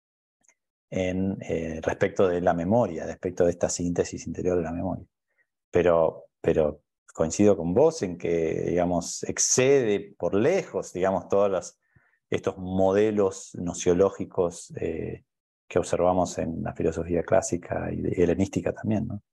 Speaker 2: respecto de la memoria, respecto de esta síntesis interior de la memoria. Pero coincido con vos en que, digamos, excede por lejos, digamos, todos estos modelos nociológicos que observamos en la filosofía clásica y helenística también, ¿no?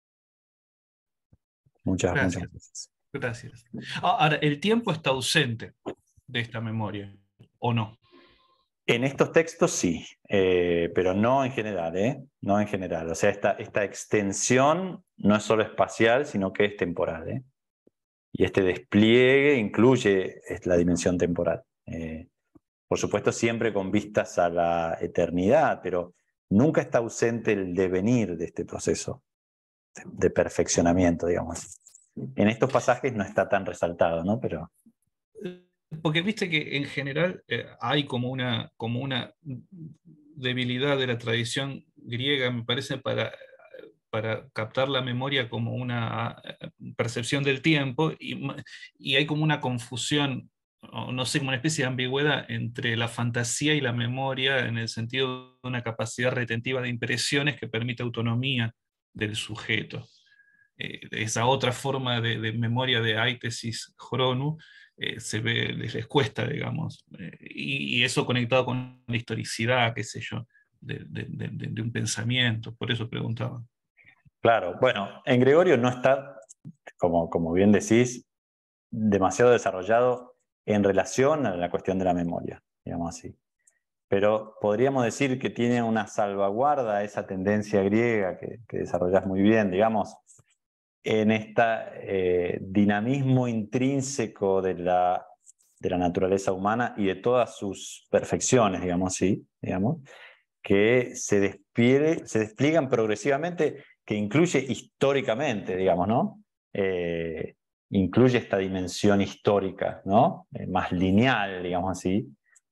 Speaker 2: Muchas gracias.
Speaker 6: Gracias. Ahora, ¿el tiempo está ausente de esta memoria o no?
Speaker 2: En estos textos sí, pero no en general, ¿eh? No en general. O sea, esta extensión no es solo espacial, sino que es temporal, ¿eh? Y este despliegue incluye la dimensión temporal. Por supuesto, siempre con vistas a la eternidad, pero nunca está ausente el devenir de este proceso de perfeccionamiento, digamos. En estos pasajes no está tan resaltado, ¿no? Pero
Speaker 6: porque viste que en general hay como una debilidad de la tradición griega, me parece, para captar la memoria como una percepción del tiempo, y hay como una confusión, o no sé, como una especie de ambigüedad entre la fantasía y la memoria, en el sentido de una capacidad retentiva de impresiones que permite autonomía del sujeto. Esa otra forma de memoria de Aitesis Chronu se ve, les cuesta, digamos, y eso conectado con la historicidad, qué sé yo, de un pensamiento, por eso preguntaba.
Speaker 2: Claro, bueno, en Gregorio no está, como bien decís, demasiado desarrollado en relación a la cuestión de la memoria, digamos así. Pero podríamos decir que tiene una salvaguarda a esa tendencia griega que desarrollás muy bien, digamos, en este dinamismo intrínseco de la naturaleza humana y de todas sus perfecciones, digamos así, digamos, que se despliegan progresivamente, que incluye históricamente, digamos, ¿no? Incluye esta dimensión histórica, ¿no? Más lineal, digamos así,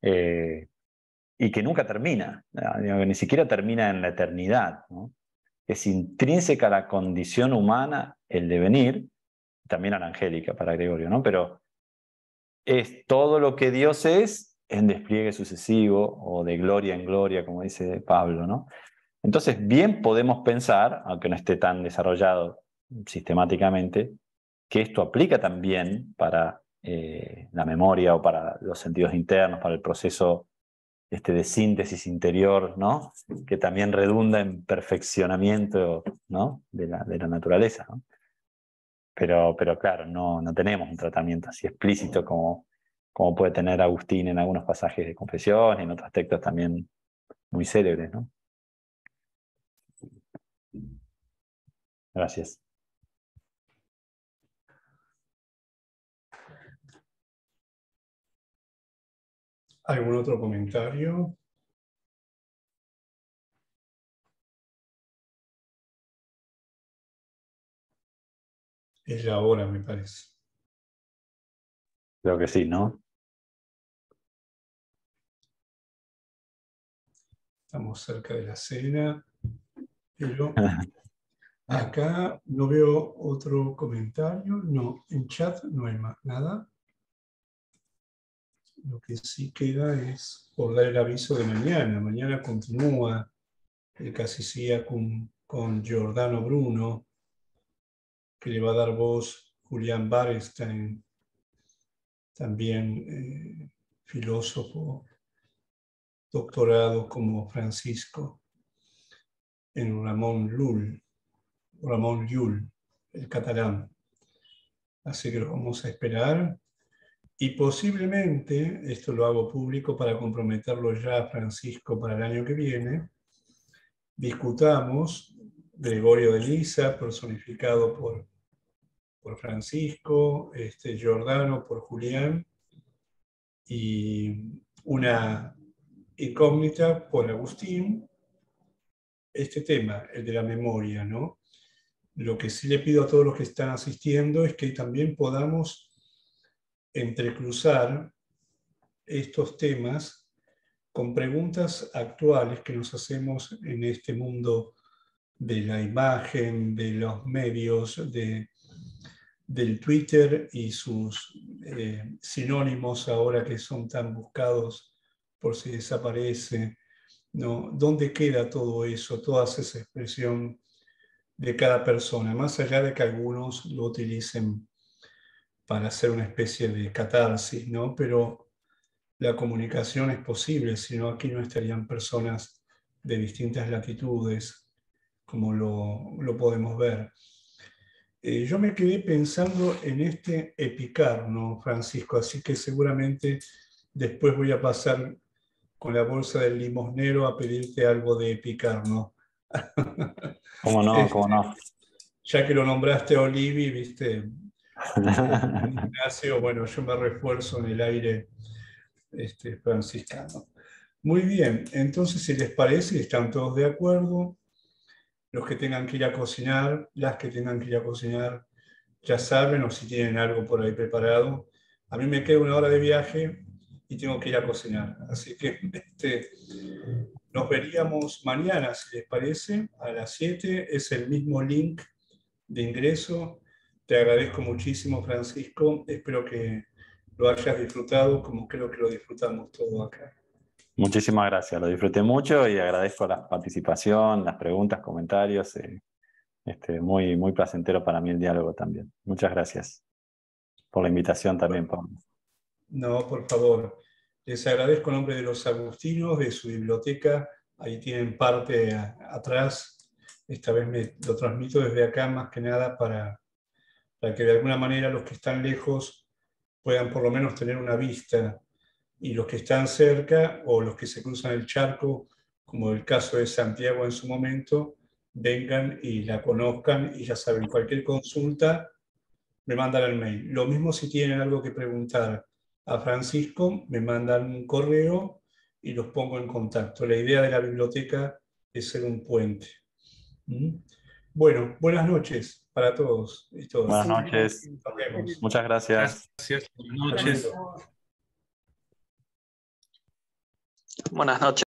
Speaker 2: y que nunca termina, ¿no? Ni siquiera termina en la eternidad, ¿no? Es intrínseca a la condición humana el devenir, también a la angélica para Gregorio, ¿no? Pero es todo lo que Dios es en despliegue sucesivo o de gloria en gloria, como dice Pablo, ¿no? Entonces, bien podemos pensar, aunque no esté tan desarrollado sistemáticamente, que esto aplica también para la memoria o para los sentidos internos, para el proceso de síntesis interior, ¿no? Que también redunda en perfeccionamiento, ¿no? de la naturaleza, ¿no? Pero claro, no tenemos un tratamiento así explícito como puede tener Agustín en algunos pasajes de Confesión y en otros textos también muy célebres, ¿no? Gracias.
Speaker 1: ¿Algún otro comentario? Es la hora, me parece.
Speaker 2: Creo que sí, ¿no?
Speaker 1: Estamos cerca de la cena, pero acá no veo otro comentario. No, en chat no hay más nada. Lo que sí queda es por dar el aviso de mañana. Mañana continúa el Casicía con Giordano Bruno, que le va a dar voz Julián Barenstein, también filósofo, doctorado como Francisco, en Ramón Llull, el catalán. Así que lo vamos a esperar. Y posiblemente, esto lo hago público para comprometerlo ya a Francisco para el año que viene, discutamos Gregorio de Nyssa, personificado por Francisco, Giordano por Julián, y una incógnita por Agustín, este tema, el de la memoria, ¿no? Lo que sí le pido a todos los que están asistiendo es que también podamos entrecruzar estos temas con preguntas actuales que nos hacemos en este mundo de la imagen, de los medios, del Twitter y sus sinónimos ahora que son tan buscados por si desaparece, ¿no? ¿Dónde queda todo eso, toda esa expresión de cada persona? Más allá de que algunos lo utilicen para hacer una especie de catarsis, ¿no? Pero la comunicación es posible, si no aquí no estarían personas de distintas latitudes, como lo podemos ver. Yo me quedé pensando en este epicarno, Francisco, así que seguramente después voy a pasar con la bolsa del limosnero a pedirte algo de epicarno.
Speaker 2: ¿Cómo no? ¿Cómo no?
Speaker 1: Ya que lo nombraste a Olivi, viste, Ignacio, bueno, yo me refuerzo en el aire franciscano. Muy bien, entonces si les parece, están todos de acuerdo, los que tengan que ir a cocinar, las que tengan que ir a cocinar, ya saben, o si tienen algo por ahí preparado, A mí me queda 1 hora de viaje y tengo que ir a cocinar. Así que nos veríamos mañana, si les parece, a las 7. Es el mismo link de ingreso. Te agradezco muchísimo, Francisco. Espero que lo hayas disfrutado como creo que lo disfrutamos todos acá.
Speaker 2: Muchísimas gracias, lo disfruté mucho y agradezco la participación, las preguntas, comentarios. Muy, muy placentero para mí el diálogo también. Muchas gracias por la invitación también, Pablo.
Speaker 1: No, por favor. Les agradezco en nombre de los agustinos, de su biblioteca. Ahí tienen parte atrás. Esta vez lo transmito desde acá, más que nada para que de alguna manera los que están lejos puedan por lo menos tener una vista, y los que están cerca o los que se cruzan el charco, como el caso de Santiago en su momento, vengan y la conozcan y ya saben, cualquier consulta me mandan el mail. Lo mismo si tienen algo que preguntar a Francisco, me mandan un correo y los pongo en contacto. La idea de la biblioteca es ser un puente. Bueno, buenas noches para todos y todas.
Speaker 2: Buenas noches.
Speaker 1: Nos vemos.
Speaker 2: Muchas gracias.
Speaker 6: Gracias. Buenas noches.
Speaker 3: Buenas noches.